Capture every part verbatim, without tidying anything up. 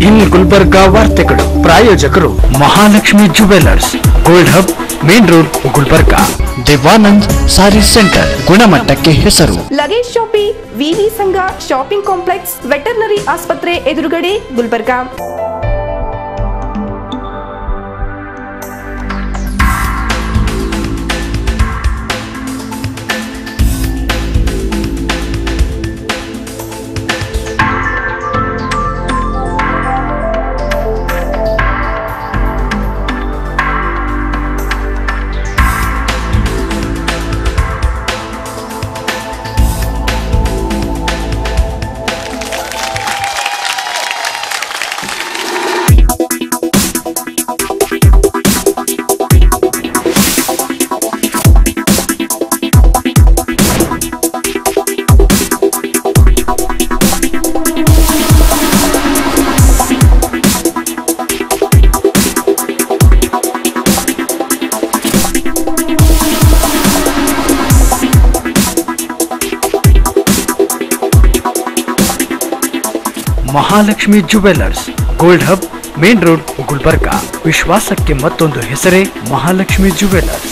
ಇನ್ ಗುಲ್ಬರ್ಗಾ ವಾರ್ತೆಗಳು ಪ್ರಾಯೋಜಕರು Mahalakshmi jewellers, gold hub, main road, Gulbarga. Devanand sari centre, ಗುಣಮಟ್ಟಕ್ಕೆ ಹೆಸರು. ಲಗೇಜ್ ಶಾಪಿ, ವಿವಿ ಸಂಘ ಶಾಪಿಂಗ್ ಕಾಂಪ್ಲೆಕ್ಸ್, ವೆಟರ್ನರಿ ಆಸ್ಪತ್ರೆ ಎದುರುಗಡೆ, Gulbarga. Mahalakshmi jewellers, gold hub, main road, Gulbarga. ವಿಶ್ವಾಸಕ್ಕೆ ಮತ್ತೊಂದು ಹೆಸರೇ ಮಹಾಲಕ್ಷ್ಮಿ ಜುವೆಲ್ಲರ್ಸ್.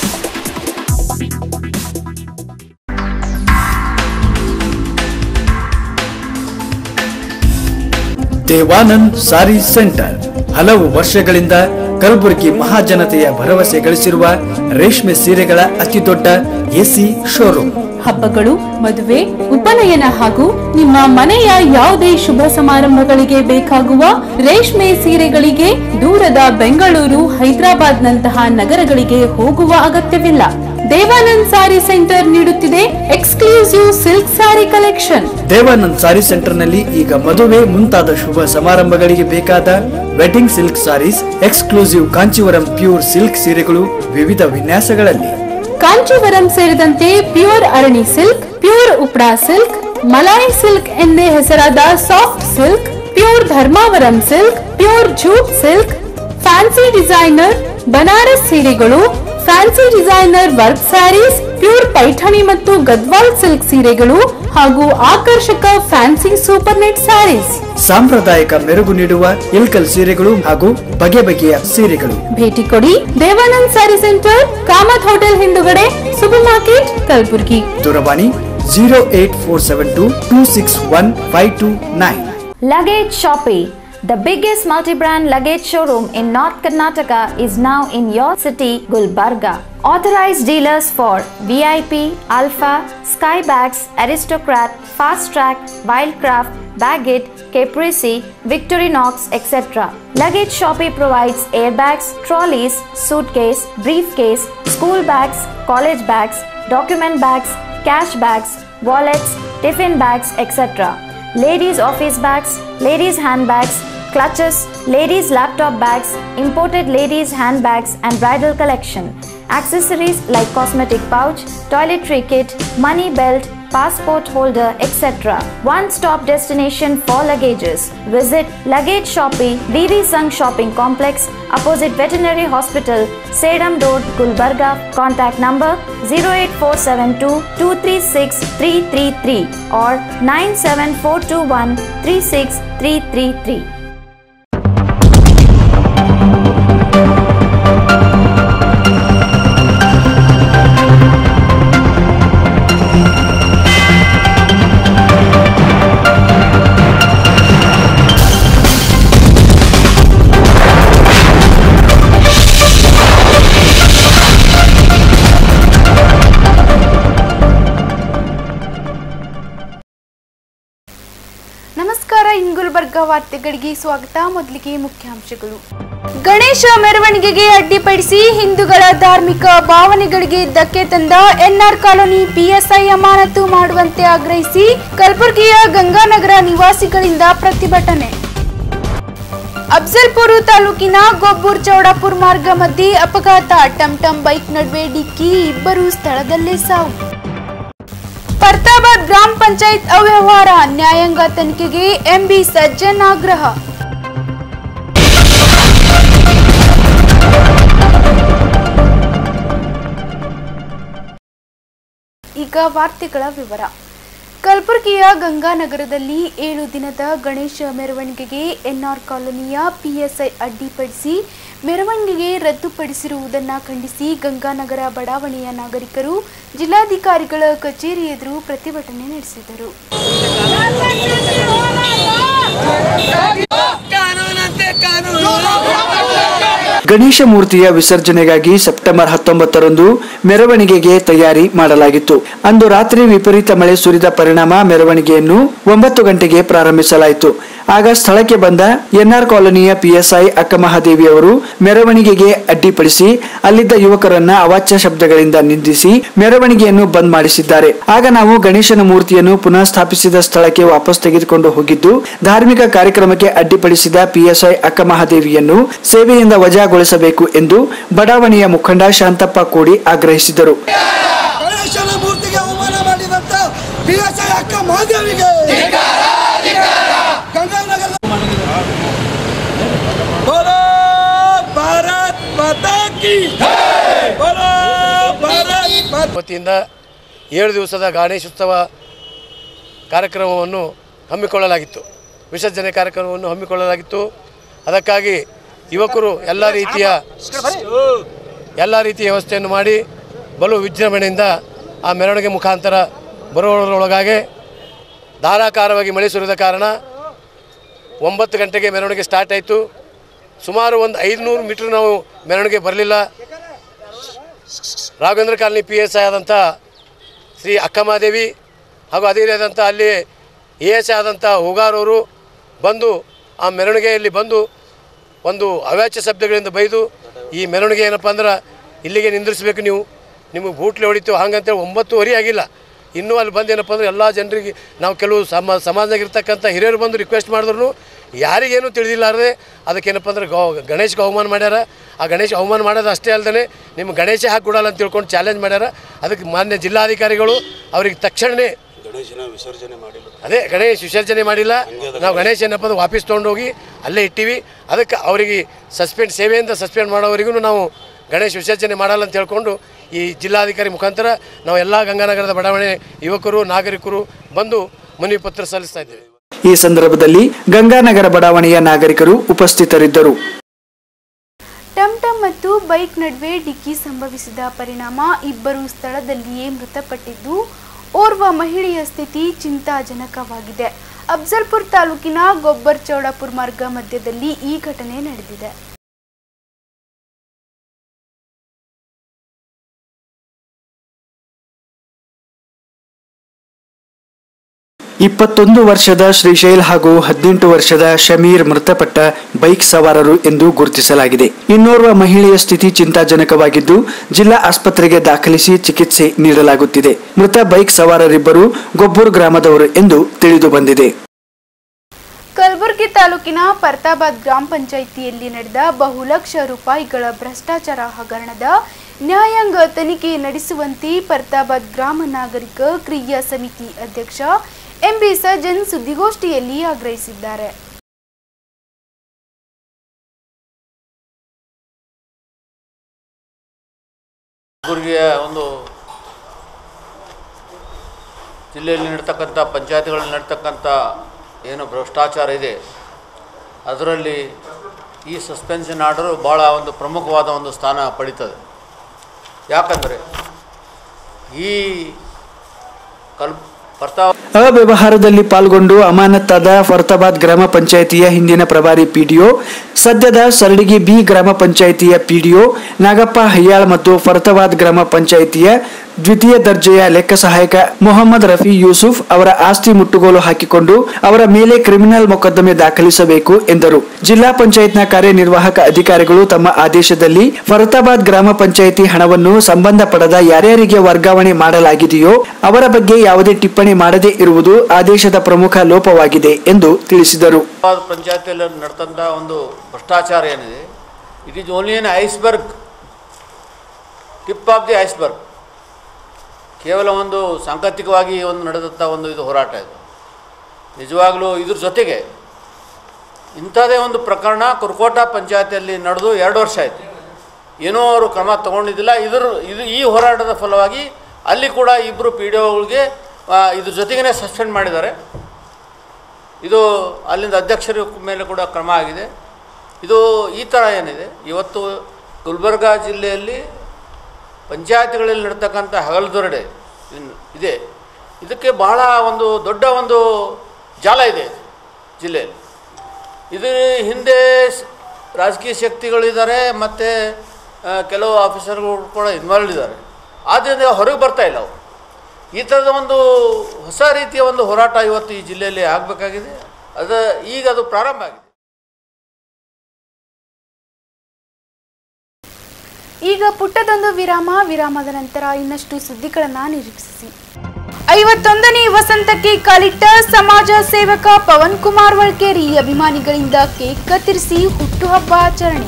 ದೇವಾನಂದ್ ಸಾರಿ ಸೆಂಟರ್ ಹಲವು ವರ್ಷಗಳಿಂದ ಕಲಬುರಗಿ ಮಹಾಜನತೆಯ ಭರವಸೆ ಗಳಿಸಿರುವ ರೇಷ್ಮೆ ಸೀರೆಗಳ ಅತಿದೊಡ್ಡ ಎಸಿ ಶೋರೂಮ್. ಹಬ್ಬಗಳು, ಮದುವೆ, ಉಪನಯನ ಹಾಗೂ ನಿಮ್ಮ ಮನೆಯ ಯಾವುದೇ ಶುಭ ಸಮಾರಂಭಗಳಿಗೆ ಬೇಕಾಗುವ ರೇಷ್ಮೆ ಸೀರೆಗಳಿಗೆ ದೂರದ ಬೆಂಗಳೂರು, ಹೈದರಾಬಾದ್ ನಂತಹ ನಗರಗಳಿಗೆ ಹೋಗುವ ಅಗತ್ಯವಿಲ್ಲ. ದೇವಾನಂದ್ ಸಾರಿ ಸೆಂಟರ್ ನೀಡುತ್ತಿದೆ exclusive silk sari collection. Devanand sari centre ನಲ್ಲಿ ಈಗ ಮದುವೆ ಮುಂತಾದ ಶುಭ ಸಮಾರಂಭಗಳಿಗೆ ಬೇಕಾದ wedding silk saris, exclusive Kanchivaram pure silk ಸೀರೆಗಳು ವಿವಿಧ ವಿನ್ಯಾಸಗಳಲ್ಲಿ. ಕಾಂಚೀವರಂ ಸೇರಿದಂತೆ pure Arani silk, pure Uppada silk, Malai silk ಎಂದೇ ಹೆಸರಾದ soft silk, pure Dharmavaram silk, pure jute silk, fancy designer Banaras ಸೀರೆಗಳು, fancy designer work saris, pure Paithani ಮತ್ತು ಗದ್ವಾಲ್ ಸಿಲ್ಕ್ ಸೀರೆಗಳು ಹಾಗೂ ಆಕರ್ಷಕ ಫ್ಯಾನ್ಸಿ ಸೂಪರ್ ನೆಟ್ ಸ್ಯಾರೀಸ್. ಸಾಂಪ್ರದಾಯಿಕ ಮೆರುಗು ನೀಡುವ ಇಲ್ಕಲ್ ಸೀರೆಗಳು ಹಾಗೂ ಬಗೆ ಬಗೆಯ ಸೀರೆಗಳು. ಭೇಟಿ ಕೊಡಿ ದೇವಾನಂದ್ ಸಾರಿ ಸೆಂಟರ್, ಕಾಮತ್ ಹೋಟೆಲ್ ಹಿಂದುಗಡೆ, ಸೂಪರ್ ಮಾರ್ಕೆಟ್, ಕಲಬುರಗಿ. ದೂರವಾಣಿ zero eight four seven two two six one five two nine. Luggage Shoppe, the biggest multi-brand luggage showroom in North Karnataka, is now in your city, Gulbarga. Authorized dealers for V I P, Alpha, Skybags, Aristocrat, Fast Track, Wildcraft, Baggett, Caprese, Victorinox, et cetera. Luggage Shoppe provides airbags, trolleys, suitcase, briefcase, school bags, college bags, document bags, cash bags, wallets, tiffin bags, et cetera. Ladies office bags, ladies handbags, clutches, ladies laptop bags, imported ladies handbags and bridal collection. Accessories like cosmetic pouch, toiletry kit, money belt, passport holder, et cetera. One-stop destination for luggages. Visit Luggage Shoppe, V V Sangh Shopping Complex, opposite Veterinary Hospital, Sedam Road, Gulbarga. Contact number zero eight four seven two two three six three three three or nine seven four two one three six three three three. ನಮಸ್ಕಾರ, ಇನ್ ಗುಲ್ಬರ್ಗಾ ವಾರ್ತೆಗಳಿಗೆ ಸ್ವಾಗತ. ಮೊದಲಿಗೆ ಮುಖ್ಯಾಂಶಗಳು. ಗಣೇಶ ಮೆರವಣಿಗೆಗೆ ಅಡ್ಡಿಪಡಿಸಿ ಹಿಂದೂಗಳ ಧಾರ್ಮಿಕ ಭಾವನೆಗಳಿಗೆ ಧಕ್ಕೆ ತಂದ ಎನ್ಆರ್ ಕಾಲೋನಿ ಪಿಎಸ್ಐ ಅಮಾನತು ಮಾಡುವಂತೆ ಆಗ್ರಹಿಸಿ ಕಲಬುರಗಿಯ ಗಂಗಾನಗರ ನಿವಾಸಿಗಳಿಂದ ಪ್ರತಿಭಟನೆ. ಅಫ್ಜಲ್ಪುರ ತಾಲೂಕಿನ ಗೊಬ್ಬೂರ್ ಚೌಡಾಪುರ ಮಾರ್ಗ ಮಧ್ಯೆ ಅಪಘಾತ, ಟಮ್ ಟಮ್ ಬೈಕ್ ನಡುವೆ ಡಿಕ್ಕಿ, ಇಬ್ಬರು ಸ್ಥಳದಲ್ಲೇ ಸಾವು. ಪರ್ತಾಬಾದ್ ಗ್ರಾಮ ಪಂಚಾಯತ್ ಅವ್ಯವಹಾರ, ನ್ಯಾಯಾಂಗ ತನಿಖೆಗೆ ಎಂಬಿ ಸಜ್ಜನ್ ಆಗ್ರಹ. ಈಗ ವಾರ್ತೆಗಳ ವಿವರ. ಕಲಬುರಗಿಯ ಗಂಗಾನಗರದಲ್ಲಿ ಏಳು ದಿನದ ಗಣೇಶ ಮೆರವಣಿಗೆಗೆ ಎನ್ಆರ್ ಕಾಲೋನಿಯ ಪಿಎಸ್ಐ ಅಡ್ಡಿಪಡಿಸಿ ಮೆರವಣಿಗೆ ರದ್ದುಪಡಿಸಿರುವುದನ್ನು ಖಂಡಿಸಿ ಗಂಗಾನಗರ ಬಡಾವಣೆಯ ನಾಗರಿಕರು ಜಿಲ್ಲಾಧಿಕಾರಿಗಳ ಕಚೇರಿ ಎದುರು ಪ್ರತಿಭಟನೆ ನಡೆಸಿದರು. ಗಣೇಶ ಮೂರ್ತಿಯ ವಿಸರ್ಜನೆಗಾಗಿ ಸೆಪ್ಟೆಂಬರ್ ಹತ್ತೊಂಬತ್ತರಂದು ಮೆರವಣಿಗೆಗೆ ತಯಾರಿ ಮಾಡಲಾಗಿತ್ತು. ಅಂದು ರಾತ್ರಿ ವಿಪರೀತ ಮಳೆ ಸುರಿದ ಪರಿಣಾಮ ಮೆರವಣಿಗೆಯನ್ನು ಒಂಬತ್ತು ಗಂಟೆಗೆ ಪ್ರಾರಂಭಿಸಲಾಯಿತು. ಆಗ ಸ್ಥಳಕ್ಕೆ ಬಂದ ಎನ್ಆರ್ ಕಾಲೋನಿಯ ಪಿಎಸ್ಐ ಅಕ್ಕಮಹಾದೇವಿ ಅವರು ಮೆರವಣಿಗೆಗೆ ಅಡ್ಡಿಪಡಿಸಿ ಅಲ್ಲಿದ್ದ ಯುವಕರನ್ನ ಅವಾಚ್ಯ ಶಬ್ದಗಳಿಂದ ನಿಂದಿಸಿ ಮೆರವಣಿಗೆಯನ್ನು ಬಂದ್ ಮಾಡಿಸಿದ್ದಾರೆ. ಆಗ ನಾವು ಗಣೇಶನ ಮೂರ್ತಿಯನ್ನು ಪುನಃ ಸ್ಥಾಪಿಸಿದ ಸ್ಥಳಕ್ಕೆ ವಾಪಸ್ ತೆಗೆದುಕೊಂಡು ಹೋಗಿದ್ದು, ಧಾರ್ಮಿಕ ಕಾರ್ಯಕ್ರಮಕ್ಕೆ ಅಡ್ಡಿಪಡಿಸಿದ ಪಿಎಸ್ಐ ಅಕ್ಕಮಹಾದೇವಿಯನ್ನು ಸೇವೆಯಿಂದ ವಜಾಗೊಳಿಸಬೇಕು ಎಂದು ಬಡಾವಣೆಯ ಮುಖಂಡ ಶಾಂತಪ್ಪ ಕೋಡಿ ಆಗ್ರಹಿಸಿದರು. ಗಣೇಶನ ಮೂರ್ತಿಗೆ ಅವಮಾನ ಮಾಡಿದಂತ ಪಿಎಸ್ಐ ಅಕ್ಕಮಹಾದೇವಿಗೆ ವತಿಯಿಂದ ಏಳು ದಿವಸದ ಗಣೇಶೋತ್ಸವ ಕಾರ್ಯಕ್ರಮವನ್ನು ಹಮ್ಮಿಕೊಳ್ಳಲಾಗಿತ್ತು. ವಿಸರ್ಜನೆ ಕಾರ್ಯಕ್ರಮವನ್ನು ಹಮ್ಮಿಕೊಳ್ಳಲಾಗಿತ್ತು. ಅದಕ್ಕಾಗಿ ಯುವಕರು ಎಲ್ಲ ರೀತಿಯ ಎಲ್ಲ ರೀತಿಯ ವ್ಯವಸ್ಥೆಯನ್ನು ಮಾಡಿ ಬಲು ವಿಜೃಂಭಣೆಯಿಂದ ಆ ಮೆರವಣಿಗೆ ಮುಖಾಂತರ ಬರುವುದರೊಳಗಾಗಿ ಧಾರಾಕಾರವಾಗಿ ಮಳೆ ಸುರಿದ ಕಾರಣ ಒಂಬತ್ತು ಗಂಟೆಗೆ ಮೆರವಣಿಗೆ ಸ್ಟಾರ್ಟ್ ಆಯಿತು. ಸುಮಾರು ಒಂದು ಐದುನೂರು ಮೀಟ್ರ್ ನಾವು ಮೆರವಣಿಗೆ ಬರಲಿಲ್ಲ. Raghavendra colony P S I ಆದಂಥ ಶ್ರೀ ಅಕ್ಕಮಹಾದೇವಿ ಹಾಗೂ ಅದೇ ಆದಂಥ ಅಲ್ಲಿ ಎ ಎಸ್ ಐ ಆದಂಥ ಹೂಗಾರವರು ಬಂದು ಆ ಮೆರವಣಿಗೆಯಲ್ಲಿ ಬಂದು ಒಂದು ಅವಾಚ್ಯ ಶಬ್ದಗಳಿಂದ ಬೈದು ಈ ಮೆರವಣಿಗೆ ಏನಪ್ಪ ಅಂದ್ರೆ ಇಲ್ಲಿಗೆ ನಿಂದಿರಿಸಬೇಕು, ನೀವು ನಿಮಗೆ ಬೂಟ್ಲೆ ಹೊಡಿತು ಹಾಗಂತೇಳಿ ಒಂಬತ್ತುವರೆ ಆಗಿಲ್ಲ. ಇನ್ನೂ ಅಲ್ಲಿ ಬಂದು ಏನಪ್ಪ ಅಂದ್ರೆ ಎಲ್ಲ ಜನರಿಗೆ ನಾವು ಕೆಲವು ಸಮ ಸಮಾಜದಾಗಿರ್ತಕ್ಕಂಥ ಹಿರಿಯರು ಬಂದು ರಿಕ್ವೆಸ್ಟ್ ಮಾಡಿದ್ರು ಯಾರಿಗೇನು ತಿಳಿದಿಲ್ಲಾರದೆ ಅದಕ್ಕೇನಪ್ಪ ಅಂದ್ರೆ ಗೌ ಗಣೇಶ್ಗೆ ಅವಮಾನ ಮಾಡ್ಯಾರ. ಆ ಗಣೇಶ ಅವಮಾನ ಮಾಡೋದು ಅಷ್ಟೇ ಅಲ್ಲದೆ ನಿಮ್ಮ ಗಣೇಶ ಹಾಕಿ ಕೊಡಲ್ಲ ಅಂತ ತಿಳ್ಕೊಂಡು ಚಾಲೆಂಜ್ ಮಾಡ್ಯಾರ. ಅದಕ್ಕೆ ಮಾನ್ಯ ಜಿಲ್ಲಾಧಿಕಾರಿಗಳು ಅವ್ರಿಗೆ ತಕ್ಷಣವೇ ಗಣೇಶನ ವಿಸರ್ಜನೆ ಮಾಡಿಲ್ಲ, ಅದೇ ಗಣೇಶ ವಿಸರ್ಜನೆ ಮಾಡಿಲ್ಲ, ನಾವು ಗಣೇಶ ಏನಪ್ಪ ಅಂದ್ರೆ ವಾಪಸ್ ತೊಗೊಂಡೋಗಿ ಅಲ್ಲೇ ಇಟ್ಟಿವಿ. ಅದಕ್ಕೆ ಅವರಿಗೆ ಸಸ್ಪೆಂಡ್ ಸೇವೆಯಿಂದ ಸಸ್ಪೆಂಡ್ ಮಾಡೋವರೆಗೂ ನಾವು ಗಣೇಶ ವಿಸರ್ಜನೆ ಮಾಡಲ್ಲ ಅಂತ ಹೇಳ್ಕೊಂಡು ಈ ಜಿಲ್ಲಾಧಿಕಾರಿ ಮುಖಾಂತರ ನಾವು ಎಲ್ಲ ಗಂಗಾನಗರದ ಬಡಾವಣೆ ಯುವಕರು ನಾಗರಿಕರು ಬಂದು ಮನವಿ ಪತ್ರ ಸಲ್ಲಿಸ್ತಾ ಇದ್ದೇವೆ. ಈ ಸಂದರ್ಭದಲ್ಲಿ ಗಂಗಾನಗರ ಬಡಾವಣೆಯ ನಾಗರಿಕರು ಉಪಸ್ಥಿತರಿದ್ದರು. ಟಮ್ ಟಮ್ ಮತ್ತು ಬೈಕ್ ನಡುವೆ ಡಿಕ್ಕಿ ಸಂಭವಿಸಿದ ಪರಿಣಾಮ ಇಬ್ಬರು ಸ್ಥಳದಲ್ಲಿಯೇ ಮೃತಪಟ್ಟಿದ್ದು, ಓರ್ವ ಮಹಿಳೆಯ ಸ್ಥಿತಿ ಚಿಂತಾಜನಕವಾಗಿದೆ. ಅಫ್ಜಲ್ಪುರ್ ತಾಲೂಕಿನ ಗೊಬ್ಬರ್ ಚೌಡಾಪುರ್ ಮಾರ್ಗ ಮಧ್ಯದಲ್ಲಿ ಈ ಘಟನೆ ನಡೆದಿದೆ. ಇಪ್ಪತ್ತೊಂದು ವರ್ಷದ ಶ್ರೀಶೈಲ್ ಹಾಗೂ ಹದಿನೆಂಟು ವರ್ಷದ ಶಮೀರ್ ಮೃತಪಟ್ಟ ಬೈಕ್ ಸವಾರರು ಎಂದು ಗುರುತಿಸಲಾಗಿದೆ. ಇನ್ನೋರ್ವ ಮಹಿಳೆಯ ಸ್ಥಿತಿ ಚಿಂತಾಜನಕವಾಗಿದ್ದು, ಜಿಲ್ಲಾ ಆಸ್ಪತ್ರೆಗೆ ದಾಖಲಿಸಿ ಚಿಕಿತ್ಸೆ ನೀಡಲಾಗುತ್ತಿದೆ. ಮೃತ ಬೈಕ್ ಸವಾರರಿಬ್ಬರು ಗೊಬ್ಬೂರು ಗ್ರಾಮದವರು ಎಂದು ತಿಳಿದು ಬಂದಿದೆ. ಕಲಬುರಗಿ ತಾಲೂಕಿನ ಪರ್ತಾಬಾದ್ ಗ್ರಾಮ ಪಂಚಾಯಿತಿಯಲ್ಲಿ ನಡೆದ ಬಹುಲಕ್ಷ ರೂಪಾಯಿಗಳ ಭ್ರಷ್ಟಾಚಾರ ಹಗರಣದ ನ್ಯಾಯಾಂಗ ತನಿಖೆ ನಡೆಸುವಂತೆ ಪರ್ತಾಬಾದ್ ಗ್ರಾಮ ನಾಗರಿಕ ಕ್ರಿಯಾ ಸಮಿತಿ ಅಧ್ಯಕ್ಷ ಎಂಬಿ ಸಜ್ಜನ್ ಸುದ್ದಿಗೋಷ್ಠಿಯಲ್ಲಿ ಆಗ್ರಹಿಸಿದ್ದಾರೆ. ಕಲಬುರಗಿಯ ಒಂದು ಜಿಲ್ಲೆಯಲ್ಲಿ ನಡೀತಕ್ಕಂಥ ಪಂಚಾಯತ್ಗಳಲ್ಲಿ ನಡೀತಕ್ಕಂಥ ಏನು ಭ್ರಷ್ಟಾಚಾರ ಇದೆ, ಅದರಲ್ಲಿ ಈ ಸಸ್ಪೆನ್ಷನ್ ಆರ್ಡರು ಭಾಳ ಒಂದು ಪ್ರಮುಖವಾದ ಒಂದು ಸ್ಥಾನ ಪಡೀತದೆ. ಯಾಕಂದರೆ ಈ ಕಲ್ ಅವ್ಯವಹಾರದಲ್ಲಿ ಪಾಲ್ಗೊಂಡು ಅಮಾನತ್ತಾದ ಫರ್ತಾಬಾದ್ ಗ್ರಾಮ ಪಂಚಾಯಿತಿಯ ಹಿಂದಿನ ಪ್ರಭಾರಿ ಪಿಡಿಒ, ಸದ್ಯದ ಸರಡಿಗಿ ಬಿ ಗ್ರಾಮ ಪಂಚಾಯಿತಿಯ ಪಿಡಿಒ ನಾಗಪ್ಪ ಹಯ್ಯಾಳ್ ಮತ್ತು ಫರ್ತಾಬಾದ್ ಗ್ರಾಮ ಪಂಚಾಯಿತಿಯ ದ್ವಿತೀಯ ದರ್ಜೆಯ ಲೆಕ್ಕ ಸಹಾಯಕ ಮೊಹಮ್ಮದ್ ರಫಿ ಯೂಸುಫ್ ಅವರ ಆಸ್ತಿ ಮುಟ್ಟುಗೋಲು ಹಾಕಿಕೊಂಡು ಅವರ ಮೇಲೆ ಕ್ರಿಮಿನಲ್ ಮೊಕದ್ದಮೆ ದಾಖಲಿಸಬೇಕು ಎಂದರು. ಜಿಲ್ಲಾ ಪಂಚಾಯತ್ನ ಕಾರ್ಯನಿರ್ವಾಹಕ ಅಧಿಕಾರಿಗಳು ತಮ್ಮ ಆದೇಶದಲ್ಲಿ ಫರ್ತಾಬಾದ್ ಗ್ರಾಮ ಪಂಚಾಯಿತಿ ಹಣವನ್ನು ಸಂಬಂಧಪಡದ ಯಾರ್ಯಾರಿಗೆ ವರ್ಗಾವಣೆ ಮಾಡಲಾಗಿದೆಯೋ ಅವರ ಬಗ್ಗೆ ಯಾವುದೇ ಟಿಪ್ಪಣಿ ಮಾಡದೇ ಇರುವುದು ಆದೇಶದ ಪ್ರಮುಖ ಲೋಪವಾಗಿದೆ ಎಂದು ತಿಳಿಸಿದರು. ಪಂಚಾಯತಿಯಲ್ಲಿ ನಡೆದಂಥ ಒಂದು ಭ್ರಷ್ಟಾಚಾರ ಏನಿದೆ, it is only an iceberg, tip of the iceberg. ಕೇವಲ ಒಂದು ಸಾಂಕೇತಿಕವಾಗಿ ಒಂದು ನಡೆದಂಥ ಒಂದು ಇದು ಹೋರಾಟ ಇದು. ನಿಜವಾಗಲೂ ಇದ್ರ ಜೊತೆಗೆ ಇಂಥದೇ ಒಂದು ಪ್ರಕರಣ ಕುರ್ಕೋಟ ಪಂಚಾಯತಿಯಲ್ಲಿ ನಡೆದು ಎರಡು ವರ್ಷ ಆಯಿತು, ಏನೋ ಅವರು ಕ್ರಮ ತಗೊಂಡಿದ್ದಿಲ್ಲ. ಇದ್ರ ಇದು ಈ ಹೋರಾಟದ ಫಲವಾಗಿ ಅಲ್ಲಿ ಕೂಡ ಇಬ್ಬರು ಪಿ ಡಿ ಒಗಳಿಗೆ ಇದ್ರ ಜೊತೆಗೇ ಸಸ್ಪೆಂಡ್ ಮಾಡಿದ್ದಾರೆ. ಇದು ಅಲ್ಲಿಂದ ಅಧ್ಯಕ್ಷರ ಮೇಲೆ ಕೂಡ ಕ್ರಮ ಆಗಿದೆ. ಇದು ಈ ಥರ ಏನಿದೆ, ಇವತ್ತು ಗುಲ್ಬರ್ಗ ಜಿಲ್ಲೆಯಲ್ಲಿ ಪಂಚಾಯತ್ಗಳಲ್ಲಿ ನಡ್ತಕ್ಕಂಥ ಹಗಲುದೊರಡೆ ಇದೆ. ಇದಕ್ಕೆ ಬಹಳ ಒಂದು ದೊಡ್ಡ ಒಂದು ಜಾಲ ಇದೆ ಜಿಲ್ಲೆಯಲ್ಲಿ. ಇದರ ಹಿಂದೆ ರಾಜಕೀಯ ಶಕ್ತಿಗಳಿದ್ದಾರೆ ಮತ್ತು ಕೆಲವು ಆಫೀಸರ್ಗಳು ಕೂಡ ಇನ್ವಾಲ್ವ್ ಇದ್ದಾರೆ. ಆದ್ದರಿಂದ ಹೊರಗೆ ಬರ್ತಾ ಇಲ್ಲ ಅವು. ಈ ಥರದ ಒಂದು ಹೊಸ ರೀತಿಯ ಒಂದು ಹೋರಾಟ ಇವತ್ತು ಈ ಜಿಲ್ಲೆಯಲ್ಲಿ ಆಗಬೇಕಾಗಿದೆ. ಅದು ಈಗ ಅದು ಪ್ರಾರಂಭ ಆಗಿದೆ. ಈಗ ಪುಟ್ಟದೊಂದು ವಿರಾಮ. ವಿರಾಮದ ನಂತರ ಇನ್ನಷ್ಟು ಸುದ್ದಿಗಳನ್ನು ನಿರೀಕ್ಷಿಸಿ. ಐವತ್ತೊಂದನೇ ವಸಂತಕ್ಕೆ ಕಾಲಿಟ್ಟ ಸಮಾಜ ಸೇವಕ ಪವನ್ ಕುಮಾರ್ ವಳ್ಕೇರಿ ಅಭಿಮಾನಿಗಳಿಂದ ಕೇಕ್ ಕತ್ತರಿಸಿ ಹುಟ್ಟುಹಬ್ಬ ಆಚರಣೆ.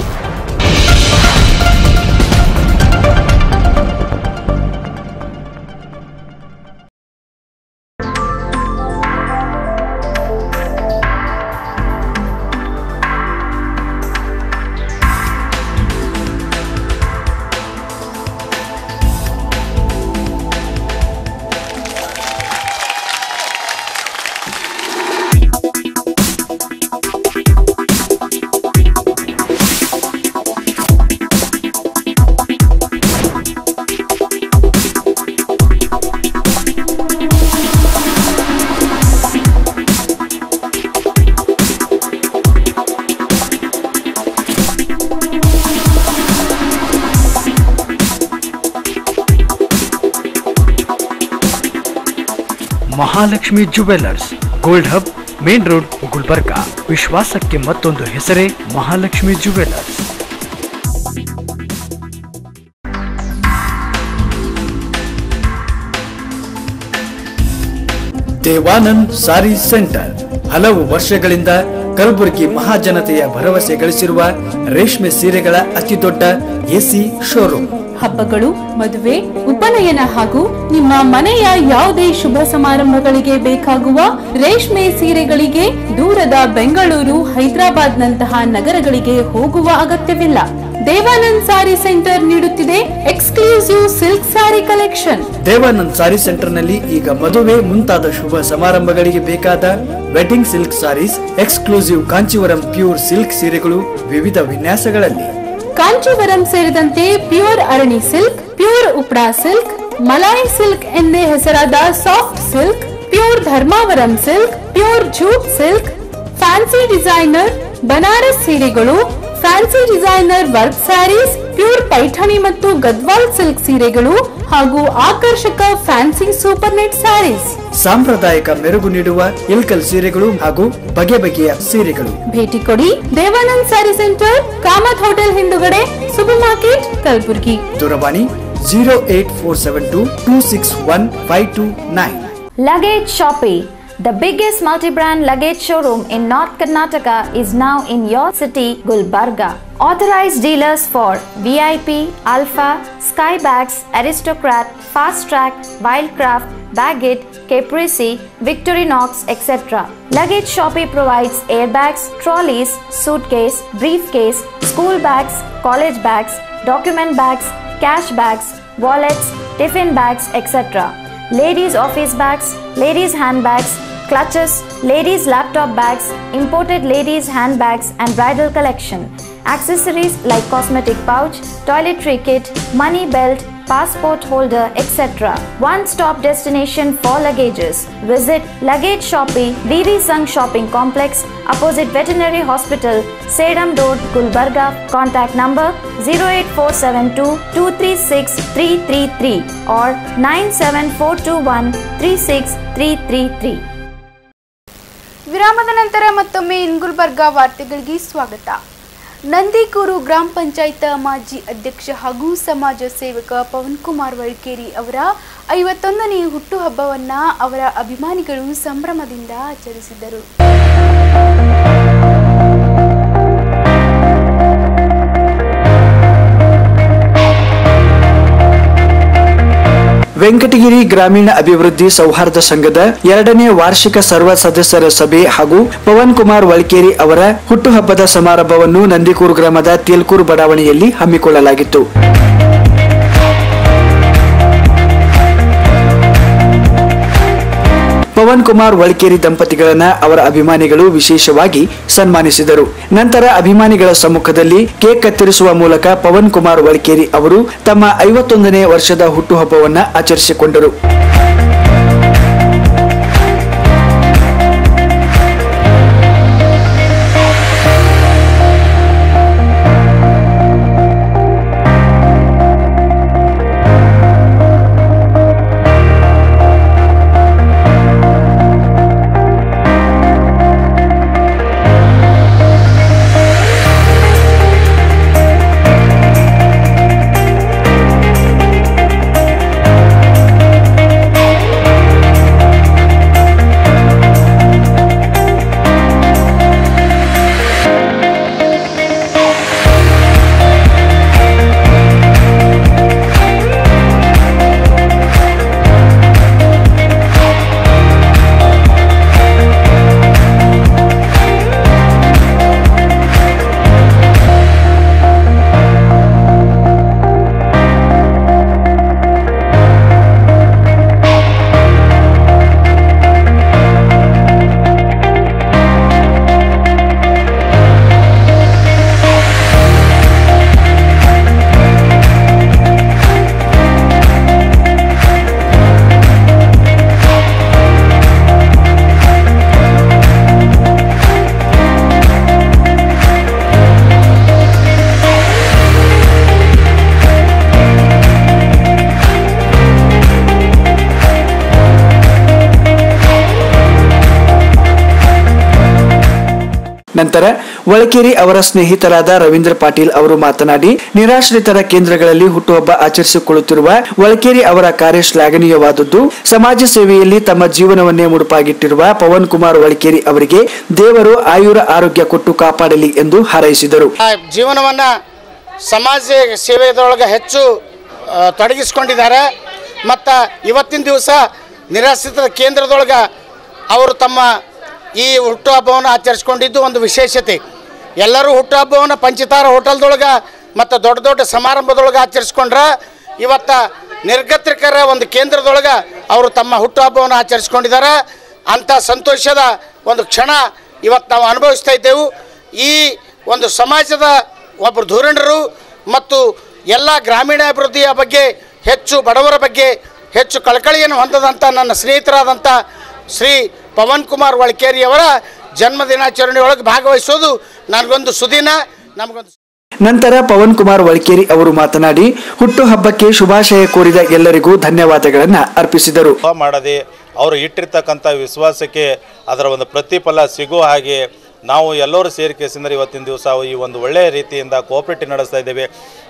Mahalakshmi jewellers, gold hub, main road, Gulbarga. ವಿಶ್ವಾಸಕ್ಕೆ ಮತ್ತೊಂದು ಹೆಸರೇ ಮಹಾಲಕ್ಷ್ಮಿ ಜುವೆಲ್ಲರ್ಸ್. ದೇವಾನಂದ್ ಸಾರಿ ಸೆಂಟರ್ ಹಲವು ವರ್ಷಗಳಿಂದ ಕಲಬುರಗಿ ಮಹಾಜನತೆಯ ಭರವಸೆ ಗಳಿಸಿರುವ ರೇಷ್ಮೆ ಸೀರೆಗಳ ಅತಿದೊಡ್ಡ ಎಸಿ ಶೋರೂಮ್. ಹಬ್ಬಗಳು, ಮದುವೆ, ಉಪನಯನ ಹಾಗೂ ನಿಮ್ಮ ಮನೆಯ ಯಾವುದೇ ಶುಭ ಸಮಾರಂಭಗಳಿಗೆ ಬೇಕಾಗುವ ರೇಷ್ಮೆ ಸೀರೆಗಳಿಗೆ ದೂರದ ಬೆಂಗಳೂರು, ಹೈದರಾಬಾದ್ ನಂತಹ ನಗರಗಳಿಗೆ ಹೋಗುವ ಅಗತ್ಯವಿಲ್ಲ. ದೇವಾನಂದ್ ಸಾರಿ ಸೆಂಟರ್ ನೀಡುತ್ತಿದೆ exclusive silk sari collection. Devanand sari centre ನಲ್ಲಿ ಈಗ ಮದುವೆ ಮುಂತಾದ ಶುಭ ಸಮಾರಂಭಗಳಿಗೆ ಬೇಕಾದ wedding silk saris, exclusive Kanchivaram pure silk ಸೀರೆಗಳು ವಿವಿಧ ವಿನ್ಯಾಸಗಳಲ್ಲಿ. ಕಾಂಚೀವರಂ ಸೇರಿದಂತೆ pure Arani silk, pure Uppada silk, Malai silk ಎಂದೇ ಹೆಸರಾದ soft silk, pure Dharmavaram silk, pure jute silk, fancy designer Banaras ಸೀರೆಗಳು, fancy designer work saris, pure Paithani ಮತ್ತು ಗದ್ವಾಲ್ ಸಿಲ್ಕ್ ಸೀರೆಗಳು ಹಾಗೂ ಆಕರ್ಷಕ ಫ್ಯಾನ್ಸಿ ಸೂಪರ್ ನೆಟ್ ಸ್ಯಾರೀಸ್. ಸಾಂಪ್ರದಾಯಿಕ ಮೆರುಗು ನೀಡುವ ಇಲ್ಕಲ್ ಸೀರೆಗಳು ಹಾಗೂ ಬಗೆ ಬಗೆಯ ಸೀರೆಗಳು. ಭೇಟಿ ಕೊಡಿ ದೇವಾನಂದ್ ಸ್ಯಾರಿ ಸೆಂಟರ್, ಕಾಮತ್ ಹೋಟೆಲ್ ಹಿಂದುಗಡೆ, ಸೂಪರ್ ಮಾರ್ಕೆಟ್, ಕಲಬುರಗಿ. ದೂರವಾಣಿ zero eight four seven two two six one five two nine. Luggage Shoppe, the biggest multi-brand luggage showroom in North Karnataka, is now in your city, Gulbarga. Authorized dealers for V I P, Alpha, Skybags, Aristocrat, Fast Track, Wildcraft, Baggett, Caprese, Victorinox, et cetera. Luggage Shoppe provides airbags, trolleys, suitcase, briefcase, school bags, college bags, document bags, cash bags, wallets, tiffin bags, et cetera. Ladies office bags, ladies handbags, clutches, ladies laptop bags, imported ladies handbags and bridal collection. Accessories like cosmetic pouch, toiletry kit, money belt, passport holder, et cetera. One-stop destination for luggages. Visit Luggage Shoppe, V V Sangh Shopping Complex, opposite Veterinary Hospital, Sedam Road, Gulbarga. Contact number zero eight four seven two two three six three three three or nine seven four two one three six three three three. ವಿರಾಮದ ನಂತರ ಮತ್ತೊಮ್ಮೆ ಇನ್ ಗುಲ್ಬರ್ಗಾ ವಾರ್ತೆಗಳಿಗೆ ಸ್ವಾಗತ. ನಂದಿಕೂರು ಗ್ರಾಮ ಪಂಚಾಯತ್ ಮಾಜಿ ಅಧ್ಯಕ್ಷ ಹಾಗೂ ಸಮಾಜ ಸೇವಕ ಪವನ್ ಕುಮಾರ್ ವಳ್ಕೇರಿ ಅವರ ಐವತ್ತೊಂದನೇ ಹುಟ್ಟುಹಬ್ಬವನ್ನು ಅವರ ಅಭಿಮಾನಿಗಳು ಸಂಭ್ರಮದಿಂದ ಆಚರಿಸಿದರು. ವೆಂಕಟಗಿರಿ ಗ್ರಾಮೀಣ ಅಭಿವೃದ್ಧಿ ಸೌಹಾರ್ದ ಸಂಘದ ಎರಡನೇ ವಾರ್ಷಿಕ ಸರ್ವ ಸದಸ್ಯರ ಸಭೆ ಹಾಗೂ ಪವನ್ ಕುಮಾರ್ ವಳ್ಕೇರಿ ಅವರ ಹುಟ್ಟುಹಬ್ಬದ ಸಮಾರಂಭವನ್ನು ನಂದಿಕೂರು ಗ್ರಾಮದ ತೇಲ್ಕೂರು ಬಡಾವಣೆಯಲ್ಲಿ ಹಮ್ಮಿಕೊಳ್ಳಲಾಗಿತ್ತು. ಪವನ್ ಕುಮಾರ್ ವಳಕೇರಿ ದಂಪತಿಗಳನ್ನ ಅವರ ಅಭಿಮಾನಿಗಳು ವಿಶೇಷವಾಗಿ ಸನ್ಮಾನಿಸಿದರು. ನಂತರ ಅಭಿಮಾನಿಗಳ ಸಮ್ಮುಖದಲ್ಲಿ ಕೇಕ್ ಕತ್ತರಿಸುವ ಮೂಲಕ ಪವನ್ ಕುಮಾರ್ ವಳಕೇರಿ ಅವರು ತಮ್ಮ ಐವತ್ತೊಂದನೇ ವರ್ಷದ ಹುಟ್ಟುಹಬ್ಬವನ್ನ ಆಚರಿಸಿಕೊಂಡರು. ನಂತರ ವಳಕೇರಿ ಅವರ ಸ್ನೇಹಿತರಾದ ರವೀಂದ್ರ ಪಾಟೀಲ್ ಅವರು ಮಾತನಾಡಿ, ನಿರಾಶ್ರಿತರ ಕೇಂದ್ರಗಳಲ್ಲಿ ಹುಟ್ಟುಹಬ್ಬ ಆಚರಿಸಿಕೊಳ್ಳುತ್ತಿರುವ ವಳಕೇರಿ ಅವರ ಕಾರ್ಯ ಶ್ಲಾಘನೀಯವಾದದ್ದು. ಸಮಾಜ ಸೇವೆಯಲ್ಲಿ ತಮ್ಮ ಜೀವನವನ್ನೇ ಮುಡುಪಾಗಿಟ್ಟಿರುವ ಪವನ್ ಕುಮಾರ್ ವಳಕೇರಿ ಅವರಿಗೆ ದೇವರು ಆಯುರ ಆರೋಗ್ಯ ಕೊಟ್ಟು ಕಾಪಾಡಲಿ ಎಂದು ಹಾರೈಸಿದರು. ಜೀವನವನ್ನ ಸಮಾಜ ಸೇವೆಯೊಳಗೆ ಹೆಚ್ಚು ತೊಡಗಿಸಿಕೊಂಡಿದ್ದಾರೆ. ಮತ್ತು ಇವತ್ತಿನ ದಿವಸ ನಿರಾಶ್ರಿತರ ಕೇಂದ್ರದೊಳಗೆ ಅವರು ತಮ್ಮ ಈ ಹುಟ್ಟುಹಬ್ಬವನ್ನು ಆಚರಿಸ್ಕೊಂಡಿದ್ದು ಒಂದು ವಿಶೇಷತೆ. ಎಲ್ಲರೂ ಹುಟ್ಟುಹಬ್ಬವನ್ನು ಪಂಚತಾರ ಹೋಟೆಲ್ದೊಳಗೆ ಮತ್ತು ದೊಡ್ಡ ದೊಡ್ಡ ಸಮಾರಂಭದೊಳಗೆ ಆಚರಿಸ್ಕೊಂಡ್ರೆ, ಇವತ್ತು ನಿರ್ಗತಿಕರ ಒಂದು ಕೇಂದ್ರದೊಳಗೆ ಅವರು ತಮ್ಮ ಹುಟ್ಟುಹಬ್ಬವನ್ನು ಆಚರಿಸ್ಕೊಂಡಿದ್ದಾರೆ. ಅಂಥ ಸಂತೋಷದ ಒಂದು ಕ್ಷಣ ಇವತ್ತು ನಾವು ಅನುಭವಿಸ್ತಾ ಇದ್ದೆವು. ಈ ಒಂದು ಸಮಾಜದ ಒಬ್ಬರು ಧುರೀಣರು ಮತ್ತು ಎಲ್ಲ ಗ್ರಾಮೀಣಾಭಿವೃದ್ಧಿಯ ಬಗ್ಗೆ ಹೆಚ್ಚು ಬಡವರ ಬಗ್ಗೆ ಹೆಚ್ಚು ಕಳಕಳಿಯನ್ನು ಹೊಂದದಂಥ ನನ್ನ ಸ್ನೇಹಿತರಾದಂಥ ಶ್ರೀ ಪವನ್ ಕುಮಾರ್ ವಳಕೇರಿ ಅವರ ಜನ್ಮ ದಿನಾಚರಣೆಯೊಳಗೆ ಭಾಗವಹಿಸೋದು ನನಗೊಂದು ಸುದಿನ, ನಮಗೊಂದು. ನಂತರ ಪವನ್ ಕುಮಾರ್ ವಳಕೇರಿ ಅವರು ಮಾತನಾಡಿ, ಹುಟ್ಟುಹಬ್ಬಕ್ಕೆ ಶುಭಾಶಯ ಕೋರಿದ ಎಲ್ಲರಿಗೂ ಧನ್ಯವಾದಗಳನ್ನು ಅರ್ಪಿಸಿದರು. ಮಾಡದೆ ಅವರು ಇಟ್ಟಿರ್ತಕ್ಕಂಥ ವಿಶ್ವಾಸಕ್ಕೆ ಅದರ ಒಂದು ಪ್ರತಿಫಲ ಸಿಗೋ ಹಾಗೆ ನಾವು ಎಲ್ಲರೂ ಸೇರಿಕೆಸಿಂದರೆ ಇವತ್ತಿನ ದಿವಸ ಈ ಒಂದು ಒಳ್ಳೆಯ ರೀತಿಯಿಂದ ಕೋಆಪರೇಟಿವ್ ನಡೆಸ್ತಾ ಇದ್ದೇವೆ.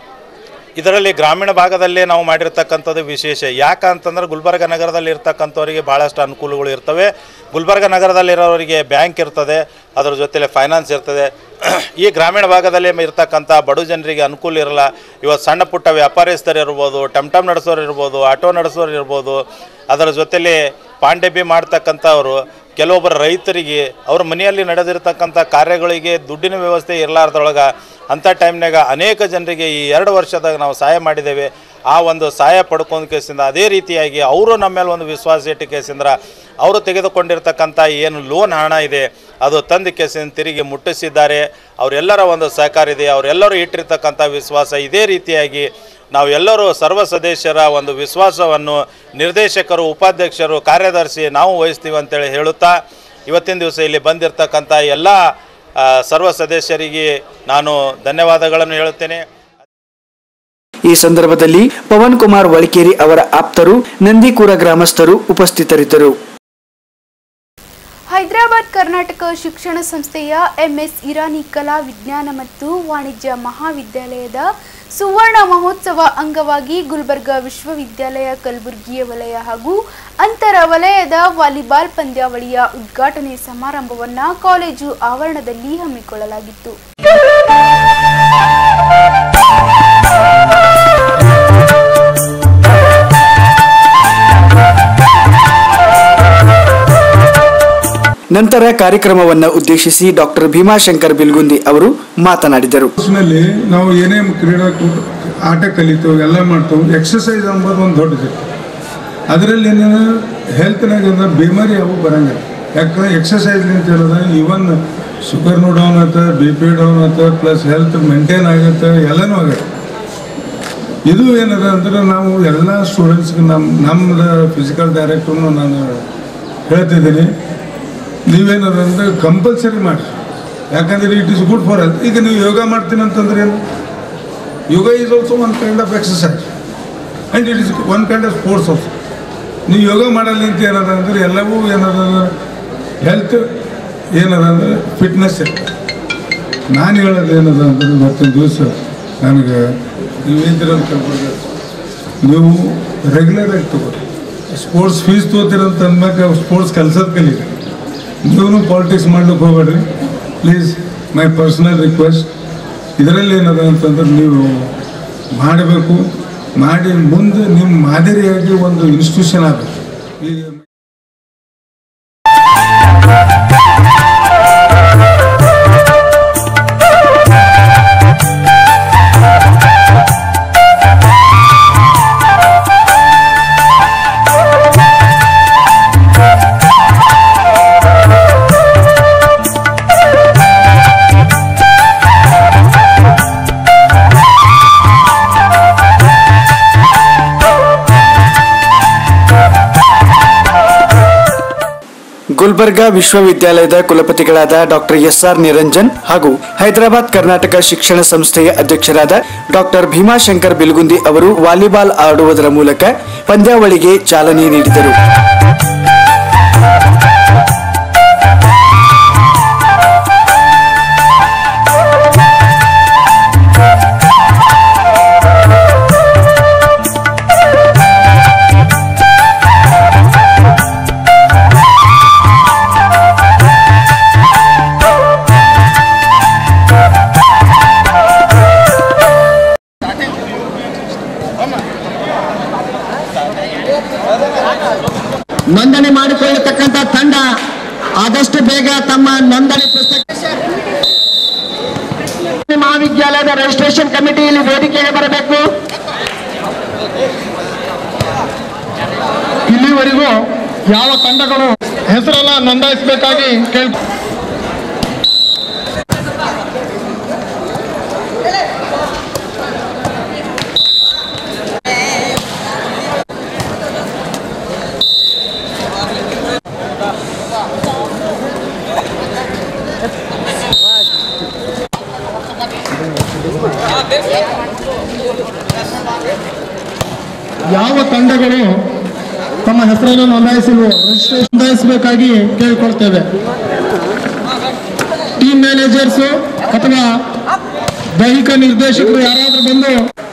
ಇದರಲ್ಲಿ ಗ್ರಾಮೀಣ ಭಾಗದಲ್ಲೇ ನಾವು ಮಾಡಿರ್ತಕ್ಕಂಥದ್ದು ವಿಶೇಷ. ಯಾಕಂತಂದ್ರೆ ಗುಲ್ಬರ್ಗ ನಗರದಲ್ಲಿ ಇರ್ತಕ್ಕಂಥವರಿಗೆ ಭಾಳಷ್ಟು ಅನುಕೂಲಗಳು ಇರ್ತವೆ. ಗುಲ್ಬರ್ಗ ನಗರದಲ್ಲಿರೋರಿಗೆ ಬ್ಯಾಂಕ್ ಇರ್ತದೆ, ಅದರ ಜೊತೆಲೆ ಫೈನಾನ್ಸ್ ಇರ್ತದೆ. ಈ ಗ್ರಾಮೀಣ ಭಾಗದಲ್ಲಿ ಇರ್ತಕ್ಕಂಥ ಬಡ ಜನರಿಗೆ ಅನುಕೂಲ ಇರಲ್ಲ. ಇವತ್ತು ಸಣ್ಣ ಪುಟ್ಟ ವ್ಯಾಪಾರಸ್ಥರು ಇರ್ಬೋದು, ಟಮ್ ಟಮ್ ನಡೆಸೋರು ಇರ್ಬೋದು, ಆಟೋ ನಡೆಸೋರು ಇರ್ಬೋದು, ಅದರ ಜೊತೆಲಿ ಪಾಂಡೆಬಿ ಮಾಡ್ತಕ್ಕಂಥವರು, ಕೆಲವೊಬ್ಬರು ರೈತರಿಗೆ ಅವ್ರ ಮನೆಯಲ್ಲಿ ನಡೆದಿರ್ತಕ್ಕಂಥ ಕಾರ್ಯಗಳಿಗೆ ದುಡ್ಡಿನ ವ್ಯವಸ್ಥೆ ಇರಲಾರ್ದೊಳಗೆ ಅಂಥ ಟೈಮ್ನಾಗ ಅನೇಕ ಜನರಿಗೆ ಈ ಎರಡು ವರ್ಷದಾಗ ನಾವು ಸಹಾಯ ಮಾಡಿದ್ದೇವೆ. ಆ ಒಂದು ಸಹಾಯ ಪಡ್ಕೊಂಡು ಕೇಸಿಂದ ಅದೇ ರೀತಿಯಾಗಿ ಅವರು ನಮ್ಮ ಮೇಲೆ ಒಂದು ವಿಶ್ವಾಸ ಇಟ್ಟು ಕೇಸಿಂದ್ರ ಅವರು ತೆಗೆದುಕೊಂಡಿರ್ತಕ್ಕಂಥ ಏನು ಲೋನ್ ಹಣ ಇದೆ ಅದು ತಂದು ಕೇಸಿಂದ ತಿರುಗಿ ಮುಟ್ಟಿಸಿದ್ದಾರೆ. ಅವರೆಲ್ಲರ ಒಂದು ಸಹಕಾರ ಇದೆ. ಅವರೆಲ್ಲರೂ ಇಟ್ಟಿರ್ತಕ್ಕಂಥ ವಿಶ್ವಾಸ ಇದೇ ರೀತಿಯಾಗಿ ನಾವೆಲ್ಲರೂ ಸರ್ವ ಸದಸ್ಯರ ಒಂದು ವಿಶ್ವಾಸವನ್ನು ನಿರ್ದೇಶಕರು, ಉಪಾಧ್ಯಕ್ಷರು, ಕಾರ್ಯದರ್ಶಿ ನಾವು ವಹಿಸ್ತೀವಿ ಅಂತೇಳಿ ಹೇಳುತ್ತಾ ಇವತ್ತಿನ ದಿವಸ ಇಲ್ಲಿ ಬಂದಿರತಕ್ಕಂಥ ಎಲ್ಲ ಸರ್ವ ಸದಸ್ಯರಿಗೆ ನಾನು ಧನ್ಯವಾದಗಳನ್ನು ಹೇಳುತ್ತೇನೆ. ಈ ಸಂದರ್ಭದಲ್ಲಿ ಪವನ್ ಕುಮಾರ್ ವಳಕೇರಿ ಅವರ ಆಪ್ತರು, ನಂದಿಕೂರ ಗ್ರಾಮಸ್ಥರು ಉಪಸ್ಥಿತರಿದ್ದರು. ಹೈದರಾಬಾದ್ ಕರ್ನಾಟಕ ಶಿಕ್ಷಣ ಸಂಸ್ಥೆಯ ಎಂಎಸ್ ಇರಾನಿ ಕಲಾ ವಿಜ್ಞಾನ ಮತ್ತು ವಾಣಿಜ್ಯ ಮಹಾವಿದ್ಯಾಲಯದ ಸುವರ್ಣ ಮಹೋತ್ಸವ ಅಂಗವಾಗಿ ಗುಲ್ಬರ್ಗ ವಿಶ್ವವಿದ್ಯಾಲಯ ಕಲಬುರಗಿಯ ವಲಯ ಹಾಗೂ ಅಂತರ ವಲಯದ ವಾಲಿಬಾಲ್ ಪಂದ್ಯಾವಳಿಯ ಉದ್ಘಾಟನೆ ಸಮಾರಂಭವನ್ನು ಕಾಲೇಜು ಆವರಣದಲ್ಲಿ ಹಮ್ಮಿಕೊಳ್ಳಲಾಗಿತ್ತು. ನಂತರ ಕಾರ್ಯಕ್ರಮವನ್ನು ಉದ್ದೇಶಿಸಿ ಡಾಕ್ಟರ್ ಭೀಮಾಶಂಕರ್ ಬಿಲ್ಗುಂದಿ ಅವರು ಮಾತನಾಡಿದರು. ನಾವು ಏನೇ ಕ್ರೀಡಾ ಆಟ ಕಲಿತೇವೆ, ಎಲ್ಲ ಮಾಡ್ತೇವೆ. ಎಕ್ಸಸೈಸ್ ಅಂಬೋದು ಒಂದು ದೊಡ್ಡದು. ಅದರಲ್ಲಿ ಏನೇನು ಹೆಲ್ತ್ನಾಗ ಅಂದ್ರೆ ಬೇಮಾರಿ ಅವು ಬರಂಗಿಲ್ಲ. ಯಾಕಂದ್ರೆ ಎಕ್ಸಸೈಸ್ ಅಂತ ಹೇಳಿದ್ರೆ ಈವನ್ ಶುಗರ್ನು ಡೌನ್ ಆಗುತ್ತೆ, ಬಿ ಪಿ ಡೌನ್ ಆಗುತ್ತೆ, ಪ್ಲಸ್ ಹೆಲ್ತ್ ಮೇಂಟೈನ್ ಆಗುತ್ತೆ, ಎಲ್ಲನೂ ಆಗುತ್ತೆ. ಇದು ಏನದ ಅಂದ್ರೆ ನಾವು ಎಲ್ಲ ಸ್ಟೂಡೆಂಟ್ಸ್ಗೆ ನಮ್ಮ ನಮ್ಮದು ಫಿಸಿಕಲ್ ಡೈರೆಕ್ಟ್ರು ನಾನು ಹೇಳ್ತಿದ್ದೀನಿ, ನೀವೇನದ ಅಂದರೆ ಕಂಪಲ್ಸರಿ ಮಾಡಿ. ಯಾಕಂದರೆ it is good for health. ಈಗ ನೀವು ಯೋಗ ಮಾಡ್ತೀನಿ ಅಂತಂದ್ರೆ ಏನು, yoga is also one kind of exercise and it is one kind of sports also. ನೀವು ಯೋಗ ಮಾಡಲಿ ಅಂತ ಏನದ ಅಂದರೆ ಎಲ್ಲವೂ ಏನದ ಹೆಲ್ತ್ ಏನದ ಅಂದರೆ ಫಿಟ್ನೆಸ್ ಇರ್ತದೆ. ನಾನು ಹೇಳೋದು ಏನದ ಅಂದರೆ ಇವತ್ತಿನ ದಿವಸ ನನಗೆ ನೀವು ಏನಿರೋದು ಕಲ್ಪನೆ ನೀವು ರೆಗ್ಯುಲರಾಗಿ ತಗೋರಿ. ಸ್ಪೋರ್ಟ್ಸ್ ಫೀಸ್ ತೊಗೋತೀರಂತ ಅಂದ್ಮ್ಯಾಗ ಸ್ಪೋರ್ಟ್ಸ್ ಕೆಲಸದ ಕಲೀರಿ. ನೀವು ಪಾಲಿಟಿಕ್ಸ್ ಮಾಡ್ಲಿಕ್ಕೆ ಹೋಗ್ಬೇಡ್ರಿ ಪ್ಲೀಸ್, ಮೈ ಪರ್ಸನಲ್ ರಿಕ್ವೆಸ್ಟ್. ಇದರಲ್ಲಿ ಏನದ ಅಂತಂದ್ರೆ ನೀವು ಮಾಡಬೇಕು, ಮಾಡಿ ಮುಂದೆ ನಿಮ್ಮ ಮಾದರಿಯಾಗಿ ಒಂದು ಇನ್ಸ್ಟಿಟ್ಯೂಷನ್ ಆಗಬೇಕು. ಈಗ ಗುಲ್ಬರ್ಗಾ ವಿಶ್ವವಿದ್ಯಾಲಯದ ಕುಲಪತಿಗಳಾದ ಡಾಕ್ಟರ್ ಎಸ್ ಆರ್ ನಿರಂಜನ್ ಹಾಗೂ ಹೈದರಾಬಾದ್ ಕರ್ನಾಟಕ ಶಿಕ್ಷಣ ಸಂಸ್ಥೆಯ ಅಧ್ಯಕ್ಷರಾದ ಡಾಕ್ಟರ್ ಭೀಮಾಶಂಕರ್ ಬಿಲ್ಗುಂದಿ ಅವರು ವಾಲಿಬಾಲ್ ಆಡುವುದರ ಮೂಲಕ ಪಂದ್ಯಾವಳಿಗೆ ಚಾಲನೆ ನೀಡಿದರು. ನೋಂದಣಿ ಮಾಡಿಕೊಳ್ಳತಕ್ಕಂಥ ತಂಡ ಆದಷ್ಟು ಬೇಗ ತಮ್ಮ ನೋಂದಣಿ ಪುಸ್ತಕ ಮಹಾವಿದ್ಯಾಲಯದ ರಿಜಿಸ್ಟ್ರೇಷನ್ ಕಮಿಟಿಯಲ್ಲಿ ವೇದಿಕೆಗೆ ಬರಬೇಕು. ಇಲ್ಲಿವರೆಗೂ ಯಾವ ತಂಡಗಳು ಹೆಸರೆಲ್ಲ ನೋಂದಾಯಿಸಬೇಕಾಗಿ ಕೇಳ ಯಾವ ತಂಡಗಳು ತಮ್ಮ ಹೆಸರನ್ನು ನೋಂದಾಯಿಸಲು ರಿಜಿಸ್ಟ್ರೇಷನ್ ನೋಂದಾಯಿಸಬೇಕಾಗಿ ಕೇಳಿಕೊಳ್ತೇವೆ. ಟೀಮ್ ಮ್ಯಾನೇಜರ್ಸು ಅಥವಾ ದೈಹಿಕ ನಿರ್ದೇಶಕರು ಯಾರಾದರೂ ಬಂದು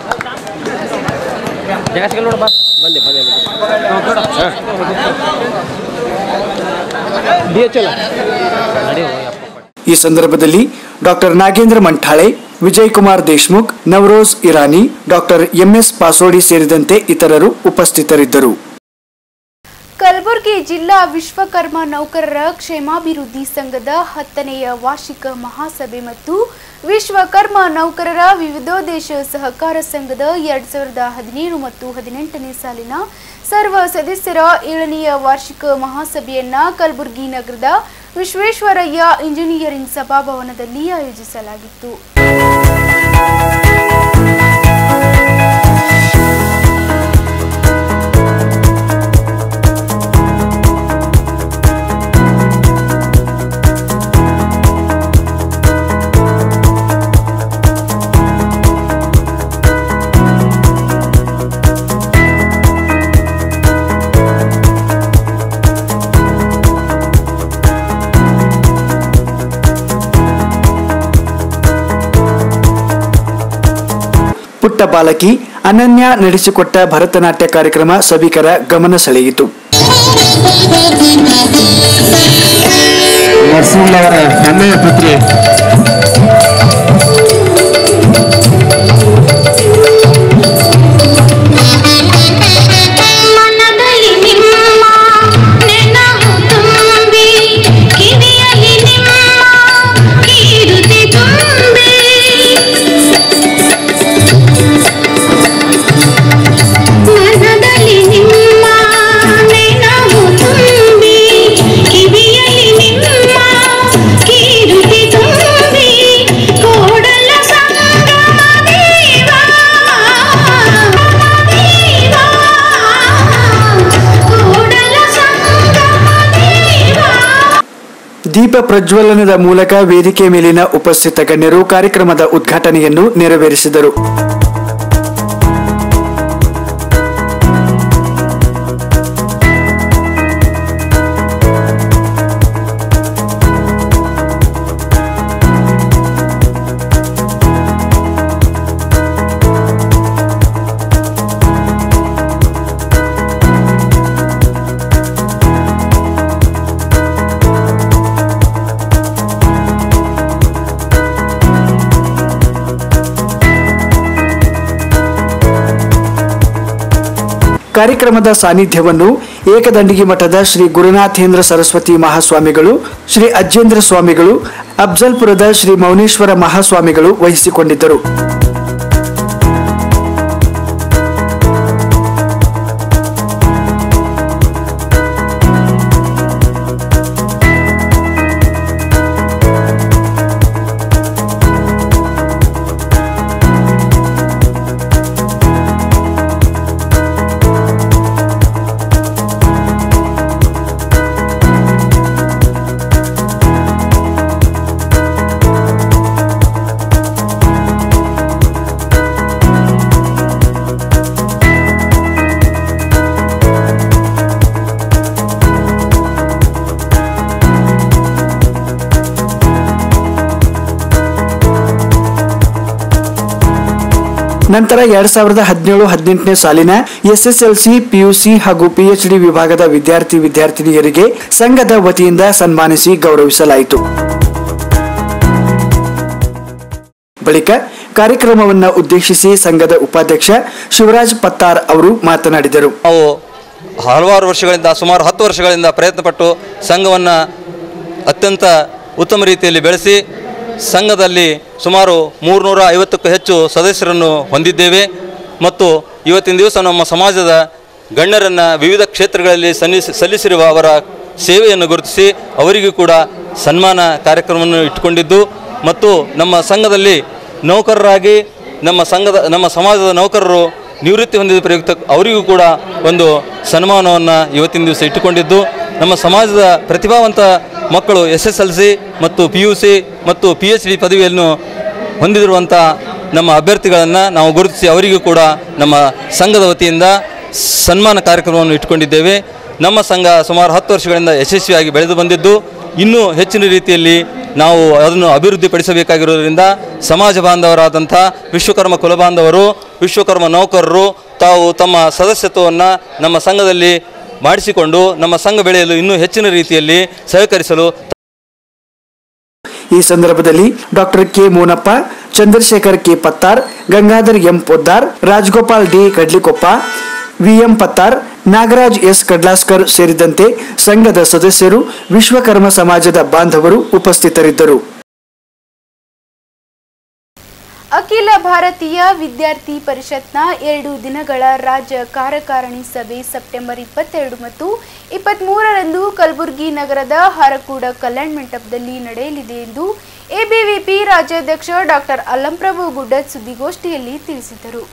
ಈ ಸಂದರ್ಭದಲ್ಲಿ doctor Nagendra Manthale, Vijay Kumar Deshmukh, Navroz Irani, doctor MS Pasodi ಸೇರಿದಂತೆ ಇತರರು ಉಪಸ್ಥಿತರಿದ್ದರು. ಕಲಬುರಗಿ ಜಿಲ್ಲಾ ವಿಶ್ವಕರ್ಮ ನೌಕರರ ಕ್ಷೇಮಾಭಿವೃದ್ಧಿ ಸಂಘದ ಹತ್ತನೆಯ ವಾರ್ಷಿಕ ಮಹಾಸಭೆ ಮತ್ತು ವಿಶ್ವಕರ್ಮ ನೌಕರರ ವಿವಿಧೋದ್ದೇಶ ಸಹಕಾರ ಸಂಘದ ಎರಡ್ ಸಾವಿರದ ಹದಿನೇಳು ಮತ್ತು ಹದಿನೆಂಟನೇ ಸಾಲಿನ ಸರ್ವ ಸದಸ್ಯರ ಏಳನೆಯ ವಾರ್ಷಿಕ ಮಹಾಸಭೆಯನ್ನ ಕಲಬುರಗಿ ನಗರದ ವಿಶ್ವೇಶ್ವರಯ್ಯ ಇಂಜಿನಿಯರಿಂಗ್ ಸಭಾಭವನದಲ್ಲಿ ಆಯೋಜಿಸಲಾಗಿತ್ತು. ಪುಟ್ಟ ಬಾಲಕಿ ಅನನ್ಯ ನಡೆಸಿಕೊಟ್ಟ ಭರತನಾಟ್ಯ ಕಾರ್ಯಕ್ರಮ ಸಭಿಕರ ಗಮನ ಸೆಳೆಯಿತು. ನರಸಿಂಹವರ ಹೆಮ್ಮೆಯ ಪುತ್ರಿ ಮನದಲ್ಲಿ ನಿಮ್ಮ ದೀಪ ಪ್ರಜ್ವಲನದ ಮೂಲಕ ವೇದಿಕೆ ಮೇಲಿನ ಉಪಸ್ಥಿತ ಗಣ್ಯರು ಕಾರ್ಯಕ್ರಮದ ಉದ್ಘಾಟನೆಯನ್ನು ನೆರವೇರಿಸಿದರು. ಕಾರ್ಯಕ್ರಮದ ಸಾನ್ನಿಧ್ಯವನ್ನು ಏಕದಂಡಿಗಿ ಮಠದ ಶ್ರೀ ಗುರುನಾಥೇಂದ್ರ ಸರಸ್ವತಿ ಮಹಾಸ್ವಾಮಿಗಳು, ಶ್ರೀ ಅಜ್ಜೇಂದ್ರ ಸ್ವಾಮಿಗಳು, ಅಫ್ಜಲ್ಪುರದ ಶ್ರೀ ಮೌನೇಶ್ವರ ಮಹಾಸ್ವಾಮಿಗಳು ವಹಿಸಿಕೊಂಡಿದ್ದರು. ನಂತರ ಎರಡ್ ಸಾವಿರದ ಹದಿನೇಳು ಹದಿನೆಂಟನೇ ಸಾಲಿನ ಎಸ್ಎಸ್ಎಲ್ಸಿ, ಪಿಯುಸಿ ಹಾಗೂ ಪಿಎಚ್ಡಿ ವಿಭಾಗದ ವಿದ್ಯಾರ್ಥಿ ವಿದ್ಯಾರ್ಥಿನಿಯರಿಗೆ ಸಂಘದ ವತಿಯಿಂದ ಸನ್ಮಾನಿಸಿ ಗೌರವಿಸಲಾಯಿತು. ಬಳಿಕ ಕಾರ್ಯಕ್ರಮವನ್ನು ಉದ್ದೇಶಿಸಿ ಸಂಘದ ಉಪಾಧ್ಯಕ್ಷ ಶಿವರಾಜ್ ಪತ್ತಾರ್ ಅವರು ಮಾತನಾಡಿದರು. ನಾವು ಹಲವಾರು ವರ್ಷಗಳಿಂದ ಸುಮಾರು ಹತ್ತು ವರ್ಷಗಳಿಂದ ಪ್ರಯತ್ನಪಟ್ಟು ಸಂಘವನ್ನು ಅತ್ಯಂತ ಉತ್ತಮ ರೀತಿಯಲ್ಲಿ ಬೆಳೆಸಿ ಸಂಘದಲ್ಲಿ ಸುಮಾರು ಮೂರುನೂರ ಐವತ್ತಕ್ಕೂ ಹೆಚ್ಚು ಸದಸ್ಯರನ್ನು ಹೊಂದಿದ್ದೇವೆ ಮತ್ತು ಇವತ್ತಿನ ದಿವಸ ನಮ್ಮ ಸಮಾಜದ ಗಣ್ಯರನ್ನು ವಿವಿಧ ಕ್ಷೇತ್ರಗಳಲ್ಲಿ ಸಲ್ಲಿಸಿ ಸಲ್ಲಿಸಿರುವ ಅವರ ಸೇವೆಯನ್ನು ಗುರುತಿಸಿ ಅವರಿಗೂ ಕೂಡ ಸನ್ಮಾನ ಕಾರ್ಯಕ್ರಮವನ್ನು ಇಟ್ಟುಕೊಂಡಿದ್ದು ಮತ್ತು ನಮ್ಮ ಸಂಘದಲ್ಲಿ ನೌಕರರಾಗಿ ನಮ್ಮ ಸಂಘದ ನಮ್ಮ ಸಮಾಜದ ನೌಕರರು ನಿವೃತ್ತಿ ಹೊಂದಿದ ಪ್ರಯುಕ್ತ ಅವರಿಗೂ ಕೂಡ ಒಂದು ಸನ್ಮಾನವನ್ನು ಇವತ್ತಿನ ದಿವಸ ಇಟ್ಟುಕೊಂಡಿದ್ದು ನಮ್ಮ ಸಮಾಜದ ಪ್ರತಿಭಾವಂತ ಮಕ್ಕಳು ಎಸ್ ಎಸ್ ಎಲ್ ಸಿ ಮತ್ತು ಪಿ ಯು ಸಿ ಮತ್ತು ಪಿ ಎಚ್ ಡಿ ಪದವಿಯನ್ನು ಹೊಂದಿರುವಂಥ ನಮ್ಮ ಅಭ್ಯರ್ಥಿಗಳನ್ನು ನಾವು ಗುರುತಿಸಿ ಅವರಿಗೂ ಕೂಡ ನಮ್ಮ ಸಂಘದ ವತಿಯಿಂದ ಸನ್ಮಾನ ಕಾರ್ಯಕ್ರಮವನ್ನು ಇಟ್ಟುಕೊಂಡಿದ್ದೇವೆ. ನಮ್ಮ ಸಂಘ ಸುಮಾರು ಹತ್ತು ವರ್ಷಗಳಿಂದ ಯಶಸ್ವಿಯಾಗಿ ಬೆಳೆದು ಬಂದಿದ್ದು ಇನ್ನೂ ಹೆಚ್ಚಿನ ರೀತಿಯಲ್ಲಿ ನಾವು ಅದನ್ನು ಅಭಿವೃದ್ಧಿಪಡಿಸಬೇಕಾಗಿರುವುದರಿಂದ ಸಮಾಜ ಬಾಂಧವರಾದಂಥ ವಿಶ್ವಕರ್ಮ ಕುಲಬಾಂಧವರು, ವಿಶ್ವಕರ್ಮ ನೌಕರರು ತಾವು ತಮ್ಮ ಸದಸ್ಯತ್ವವನ್ನು ನಮ್ಮ ಸಂಘದಲ್ಲಿ ಮಾಡಿಸಿಕೊಂಡು ನಮ್ಮ ಸಂಘ ಬೆಳೆಯಲು ಇನ್ನೂ ಹೆಚ್ಚಿನ ರೀತಿಯಲ್ಲಿ ಸಹಕರಿಸಲು. ಈ ಸಂದರ್ಭದಲ್ಲಿ doctor K Monappa, Chandrashekhar K Pattar, Gangadhar M Poddar, Rajagopal D Kadlikoppa, VM Pattar, Nagaraj S Kadlaskar ಸೇರಿದಂತೆ ಸಂಘದ ಸದಸ್ಯರು, ವಿಶ್ವಕರ್ಮ ಸಮಾಜದ ಬಾಂಧವರು ಉಪಸ್ಥಿತರಿದ್ದರು. ಅಖಿಲ ಭಾರತೀಯ ವಿದ್ಯಾರ್ಥಿ ಪರಿಷತ್ನ ಎರಡು ದಿನಗಳ ರಾಜ್ಯ ಕಾರ್ಯಕಾರಿಣಿ ಸಭೆ ಸೆಪ್ಟೆಂಬರ್ ಇಪ್ಪತ್ತೆರಡು ಮತ್ತು ಇಪ್ಪತ್ತ್ ಮೂರರಂದು ಕಲಬುರಗಿ ನಗರದ ಹಾರಕೂಡ ಕಲ್ಯಾಣ ಮಂಟಪದಲ್ಲಿ ನಡೆಯಲಿದೆ ಎಂದು ಎಬಿವಿಪಿ ರಾಜ್ಯಾಧ್ಯಕ್ಷ ಡಾಕ್ಟರ್ ಅಲ್ಲಂಪ್ರಭು ಗುಡ್ಡದ್ ಸುದ್ದಿಗೋಷ್ಠಿಯಲ್ಲಿ ತಿಳಿಸಿದರು.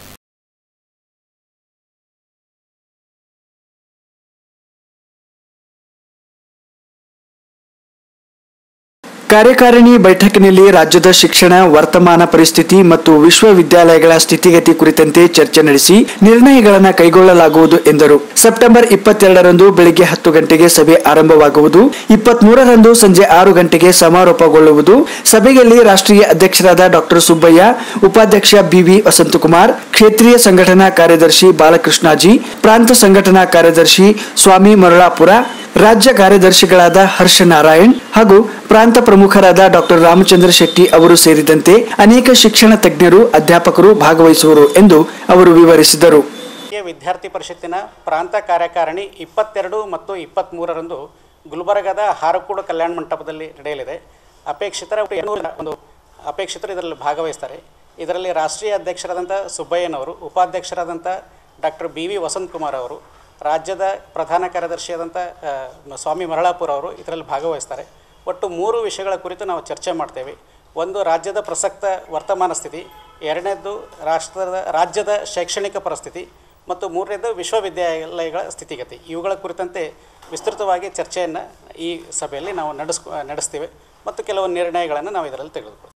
ಕಾರ್ಯಕಾರಿಣಿ ಬೈಠಕಿನಲ್ಲಿ ರಾಜ್ಯದ ಶಿಕ್ಷಣ ವರ್ತಮಾನ ಪರಿಸ್ಥಿತಿ ಮತ್ತು ವಿಶ್ವವಿದ್ಯಾಲಯಗಳ ಸ್ಥಿತಿಗತಿ ಕುರಿತಂತೆ ಚರ್ಚೆ ನಡೆಸಿ ನಿರ್ಣಯಗಳನ್ನು ಕೈಗೊಳ್ಳಲಾಗುವುದು ಎಂದರು. ಸೆಪ್ಟೆಂಬರ್ ಇಪ್ಪತ್ತೆರಡರಂದು ಬೆಳಿಗ್ಗೆ ಹತ್ತು ಗಂಟೆಗೆ ಸಭೆ ಆರಂಭವಾಗುವುದು. ಇಪ್ಪತ್ತ್ ಮೂರರಂದು ಸಂಜೆ ಆರು ಗಂಟೆಗೆ ಸಮಾರೋಪಗೊಳ್ಳುವುದು. ಸಭೆಯಲ್ಲಿ ರಾಷ್ಟ್ರೀಯ ಅಧ್ಯಕ್ಷರಾದ ಡಾಕ್ಟರ್ ಸುಬ್ಬಯ್ಯ, ಉಪಾಧ್ಯಕ್ಷ ಬಿವಿ ವಸಂತಕುಮಾರ್, ಕ್ಷೇತ್ರೀಯ ಸಂಘಟನಾ ಕಾರ್ಯದರ್ಶಿ ಬಾಲಕೃಷ್ಣಾಜಿ, ಪ್ರಾಂತ ಸಂಘಟನಾ ಕಾರ್ಯದರ್ಶಿ ಸ್ವಾಮಿ ಮರಳಾಪುರ, ರಾಜ್ಯ ಕಾರ್ಯದರ್ಶಿಗಳಾದ ಹರ್ಷ ನಾರಾಯಣ್ ಹಾಗೂ ಪ್ರಾಂತ ಪ್ರಮುಖರಾದ ಡಾಕ್ಟರ್ ರಾಮಚಂದ್ರ ಶೆಟ್ಟಿ ಅವರು ಸೇರಿದಂತೆ ಅನೇಕ ಶಿಕ್ಷಣ ತಜ್ಞರು, ಅಧ್ಯಾಪಕರು ಭಾಗವಹಿಸುವರು ಎಂದು ಅವರು ವಿವರಿಸಿದರು. ವಿದ್ಯಾರ್ಥಿ ಪರಿಷತ್ತಿನ ಪ್ರಾಂತ ಕಾರ್ಯಕಾರಿಣಿ ಇಪ್ಪತ್ತೆರಡು ಮತ್ತು ಇಪ್ಪತ್ತ್ ಮೂರರಂದು ಗುಲ್ಬರ್ಗಾದ ಹಾರಕೂಡ ಕಲ್ಯಾಣ ಮಂಟಪದಲ್ಲಿ ನಡೆಯಲಿದೆ. ಅಪೇಕ್ಷಿತರ ಒಂದು ಅಪೇಕ್ಷಿತರು ಇದರಲ್ಲಿ ಭಾಗವಹಿಸ್ತಾರೆ. ಇದರಲ್ಲಿ ರಾಷ್ಟ್ರೀಯ ಅಧ್ಯಕ್ಷರಾದಂಥ ಸುಬ್ಬಯ್ಯನವರು, ಉಪಾಧ್ಯಕ್ಷರಾದಂಥ ಡಾಕ್ಟರ್ ಬಿ ವಿ ವಸಂತಕುಮಾರ್ ಅವರು, ರಾಜ್ಯದ ಪ್ರಧಾನ ಕಾರ್ಯದರ್ಶಿಯಾದಂಥ ಸ್ವಾಮಿ ಮರಳಾಪುರ ಅವರು ಇದರಲ್ಲಿ ಭಾಗವಹಿಸ್ತಾರೆ. ಒಟ್ಟು ಮೂರು ವಿಷಯಗಳ ಕುರಿತು ನಾವು ಚರ್ಚೆ ಮಾಡ್ತೇವೆ. ಒಂದು, ರಾಜ್ಯದ ಪ್ರಸಕ್ತ ವರ್ತಮಾನ ಸ್ಥಿತಿ. ಎರಡನೇದ್ದು, ರಾಷ್ಟ್ರದ ರಾಜ್ಯದ ಶೈಕ್ಷಣಿಕ ಪರಿಸ್ಥಿತಿ. ಮತ್ತು ಮೂರನೇದು ವಿಶ್ವವಿದ್ಯಾಲಯಗಳ ಸ್ಥಿತಿಗತಿ. ಇವುಗಳ ಕುರಿತಂತೆ ವಿಸ್ತೃತವಾಗಿ ಚರ್ಚೆಯನ್ನು ಈ ಸಭೆಯಲ್ಲಿ ನಾವು ನಡೆಸ್ ನಡೆಸ್ತೀವಿ ಮತ್ತು ಕೆಲವು ನಿರ್ಣಯಗಳನ್ನು ನಾವು ಇದರಲ್ಲಿ ತೆಗೆದುಕೊಳ್ತೀವಿ.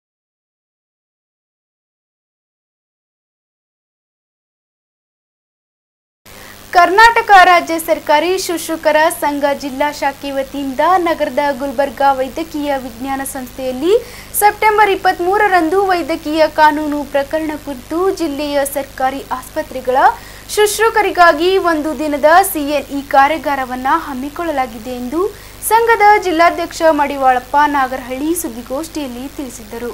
ಕರ್ನಾಟಕ ರಾಜ್ಯ ಸರ್ಕಾರಿ ಶಿಕ್ಷಕರ ಸಂಘ ಜಿಲ್ಲಾ ಶಾಖೆ ವತಿಯಿಂದ ನಗರದ ಗುಲ್ಬರ್ಗಾ ವೈದ್ಯಕೀಯ ವಿಜ್ಞಾನ ಸಂಸ್ಥೆಯಲ್ಲಿ ಸೆಪ್ಟೆಂಬರ್ ಇಪ್ಪತ್ತ್ಮೂರರಂದು ವೈದ್ಯಕೀಯ ಕಾನೂನು ಪ್ರಕರಣ ಕುರಿತು ಜಿಲ್ಲೆಯ ಸರ್ಕಾರಿ ಆಸ್ಪತ್ರೆಗಳ ಶುಶ್ರೂಷಕರಿಗಾಗಿ ಒಂದು ದಿನದ ಸಿಎನ್ಇ ಕಾರ್ಯಾಗಾರವನ್ನು ಹಮ್ಮಿಕೊಳ್ಳಲಾಗಿದೆ ಎಂದು ಸಂಘದ ಜಿಲ್ಲಾಧ್ಯಕ್ಷ ಮಡಿವಾಳಪ್ಪ ನಾಗರಹಳ್ಳಿ ಸುದ್ದಿಗೋಷ್ಠಿಯಲ್ಲಿ ತಿಳಿಸಿದರು.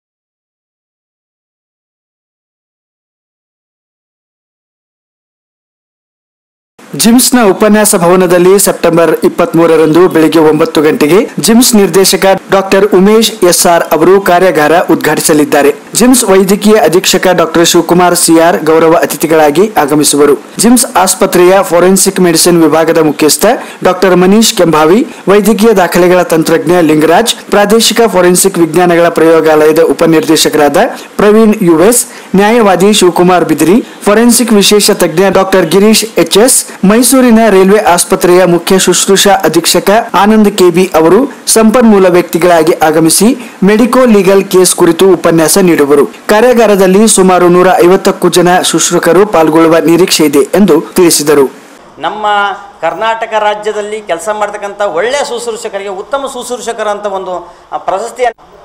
ಜಿಮ್ಸ್ನ ಉಪನ್ಯಾಸ ಭವನದಲ್ಲಿ ಸೆಪ್ಟೆಂಬರ್ ಇಪ್ಪತ್ಮೂರರಂದು ಬೆಳಿಗ್ಗೆ ಒಂಬತ್ತು ಗಂಟೆಗೆ ಜಿಮ್ಸ್ ನಿರ್ದೇಶಕ ಡಾಕ್ಟರ್ ಉಮೇಶ್ ಎಸ್ಆರ್ ಅವರು ಕಾರ್ಯಾಗಾರ ಉದ್ಘಾಟಿಸಲಿದ್ದಾರೆ. ಜಿಮ್ಸ್ ವೈದ್ಯಕೀಯ ಅಧೀಕ್ಷಕ ಡಾಕ್ಟರ್ ಶಿವಕುಮಾರ್ ಸಿಆರ್ ಗೌರವ ಅತಿಥಿಗಳಾಗಿ ಆಗಮಿಸುವರು. ಜಿಮ್ಸ್ ಆಸ್ಪತ್ರೆಯ ಫೋರೆನ್ಸಿಕ್ ಮೆಡಿಸಿನ್ ವಿಭಾಗದ ಮುಖ್ಯಸ್ಥ ಡಾಕ್ಟರ್ ಮನೀಶ್ ಕೆಂಭಾವಿ, ವೈದ್ಯಕೀಯ ದಾಖಲೆಗಳ ತಂತ್ರಜ್ಞ ಲಿಂಗರಾಜ್, ಪ್ರಾದೇಶಿಕ ಫೋರೆನ್ಸಿಕ್ ವಿಜ್ಞಾನಗಳ ಪ್ರಯೋಗಾಲಯದ ಉಪನಿರ್ದೇಶಕರಾದ ಪ್ರವೀಣ್ ಯುಎಸ್, ನ್ಯಾಯವಾದಿ ಶಿವಕುಮಾರ್ ಬಿದಿರಿ, ಫೋರೆನ್ಸಿಕ್ ವಿಶೇಷ ತಜ್ಞ ಡಾಕ್ಟರ್ ಗಿರೀಶ್ ಎಚ್ಎಸ್, ಮೈಸೂರಿನ ರೈಲ್ವೆ ಆಸ್ಪತ್ರೆಯ ಮುಖ್ಯ ಶುಶ್ರೂಷಾ ಅಧೀಕ್ಷಕ ಆನಂದ್ ಕೆಬಿ ಅವರು ಸಂಪನ್ಮೂಲ ವ್ಯಕ್ತಿಗಳಾಗಿ ಆಗಮಿಸಿ ಮೆಡಿಕೋ ಲೀಗಲ್ ಕೇಸ್ ಕುರಿತು ಉಪನ್ಯಾಸ ನೀಡುವರು. ಕಾರ್ಯಾಗಾರದಲ್ಲಿ ಸುಮಾರು ನೂರ ಐವತ್ತಕ್ಕೂ ಜನ ಶುಶ್ರೂಷಕರು ಪಾಲ್ಗೊಳ್ಳುವ ನಿರೀಕ್ಷೆ ಇದೆ ಎಂದು ತಿಳಿಸಿದರು. ನಮ್ಮ ಕರ್ನಾಟಕ ರಾಜ್ಯದಲ್ಲಿ ಕೆಲಸ ಮಾಡತಕ್ಕಂಥ ಒಳ್ಳೆಯ ಶುಶ್ರೂಷಕರಿಗೆ ಉತ್ತಮ ಶುಶ್ರೂಷಕರ ಅಂತ ಒಂದು ಪ್ರಶಸ್ತಿ.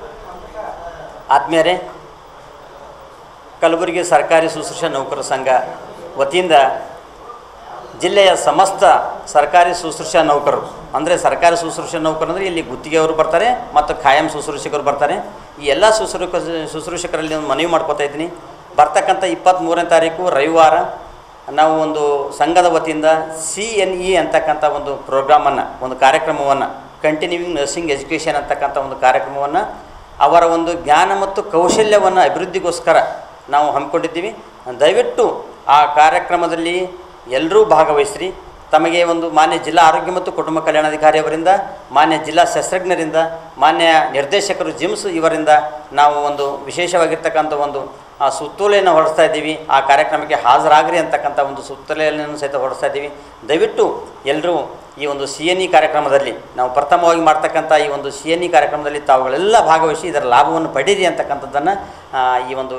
ಆತ್ಮೀಯರೇ, ಕಲಬುರಗಿ ಸರ್ಕಾರಿ ಶುಶ್ರೂಷಾ ನೌಕರರ ಸಂಘ ವತಿಯಿಂದ ಜಿಲ್ಲೆಯ ಸಮಸ್ತ ಸರ್ಕಾರಿ ಶುಶ್ರೂಷಾ ನೌಕರರು, ಅಂದರೆ ಸರ್ಕಾರಿ ಶುಶ್ರೂಷಾ ನೌಕರು ಅಂದರೆ ಇಲ್ಲಿ ಗುತ್ತಿಗೆಯವರು ಬರ್ತಾರೆ ಮತ್ತು ಖಾಯಂ ಶುಶ್ರೂಷಕರು ಬರ್ತಾರೆ. ಈ ಎಲ್ಲ ಶುಶ್ರೂಷ ಶುಶ್ರೂಷಕರಲ್ಲಿ ಒಂದು ಮನವಿ ಮಾಡ್ಕೋತಾ ಇದ್ದೀನಿ. ಬರ್ತಕ್ಕಂಥ ಇಪ್ಪತ್ತ್ಮೂರನೇ ತಾರೀಕು ರವಿವಾರ ನಾವು ಒಂದು ಸಂಘದ ವತಿಯಿಂದ ಸಿ ಎನ್ ಇ ಅಂತಕ್ಕಂಥ ಒಂದು ಪ್ರೋಗ್ರಾಮನ್ನು, ಒಂದು ಕಾರ್ಯಕ್ರಮವನ್ನು, ಕಂಟಿನ್ಯೂಯಿಂಗ್ ನರ್ಸಿಂಗ್ ಎಜುಕೇಷನ್ ಅಂತಕ್ಕಂಥ ಒಂದು ಕಾರ್ಯಕ್ರಮವನ್ನು ಅವರ ಒಂದು ಜ್ಞಾನ ಮತ್ತು ಕೌಶಲ್ಯವನ್ನು ಅಭಿವೃದ್ಧಿಗೋಸ್ಕರ ನಾವು ಹಮ್ಮಿಕೊಂಡಿದ್ದೀವಿ. ದಯವಿಟ್ಟು ಆ ಕಾರ್ಯಕ್ರಮದಲ್ಲಿ ಎಲ್ಲರೂ ಭಾಗವಹಿಸ್ರಿ. ತಮಗೆ ಒಂದು ಮಾನ್ಯ ಜಿಲ್ಲಾ ಆರೋಗ್ಯ ಮತ್ತು ಕುಟುಂಬ ಕಲ್ಯಾಣಾಧಿಕಾರಿ ಅವರಿಂದ, ಮಾನ್ಯ ಜಿಲ್ಲಾ ಶಸ್ತ್ರಜ್ಞರಿಂದ, ಮಾನ್ಯ ನಿರ್ದೇಶಕರು ಜಿಮ್ಸ್ ಇವರಿಂದ ನಾವು ಒಂದು ವಿಶೇಷವಾಗಿರ್ತಕ್ಕಂಥ ಒಂದು ಸುತ್ತೋಲೆಯನ್ನು ಹೊರಡಿಸ್ತಾ ಇದ್ದೀವಿ. ಆ ಕಾರ್ಯಕ್ರಮಕ್ಕೆ ಹಾಜರಾಗ್ರಿ ಅಂತಕ್ಕಂಥ ಒಂದು ಸುತ್ತೋಲೆಯನ್ನು ಸಹಿತ ಹೊರಡಿಸ್ತಾ ಇದ್ದೀವಿ. ದಯವಿಟ್ಟು ಎಲ್ಲರೂ ಈ ಒಂದು ಸಿ ಎನ್ ಇ ಕಾರ್ಯಕ್ರಮದಲ್ಲಿ, ನಾವು ಪ್ರಥಮವಾಗಿ ಮಾಡ್ತಕ್ಕಂಥ ಈ ಒಂದು ಸಿ ಎನ್ ಇ ಕಾರ್ಯಕ್ರಮದಲ್ಲಿ ತಾವುಗಳೆಲ್ಲ ಭಾಗವಹಿಸಿ ಇದರ ಲಾಭವನ್ನು ಪಡೀರಿ ಅಂತಕ್ಕಂಥದ್ದನ್ನು ಈ ಒಂದು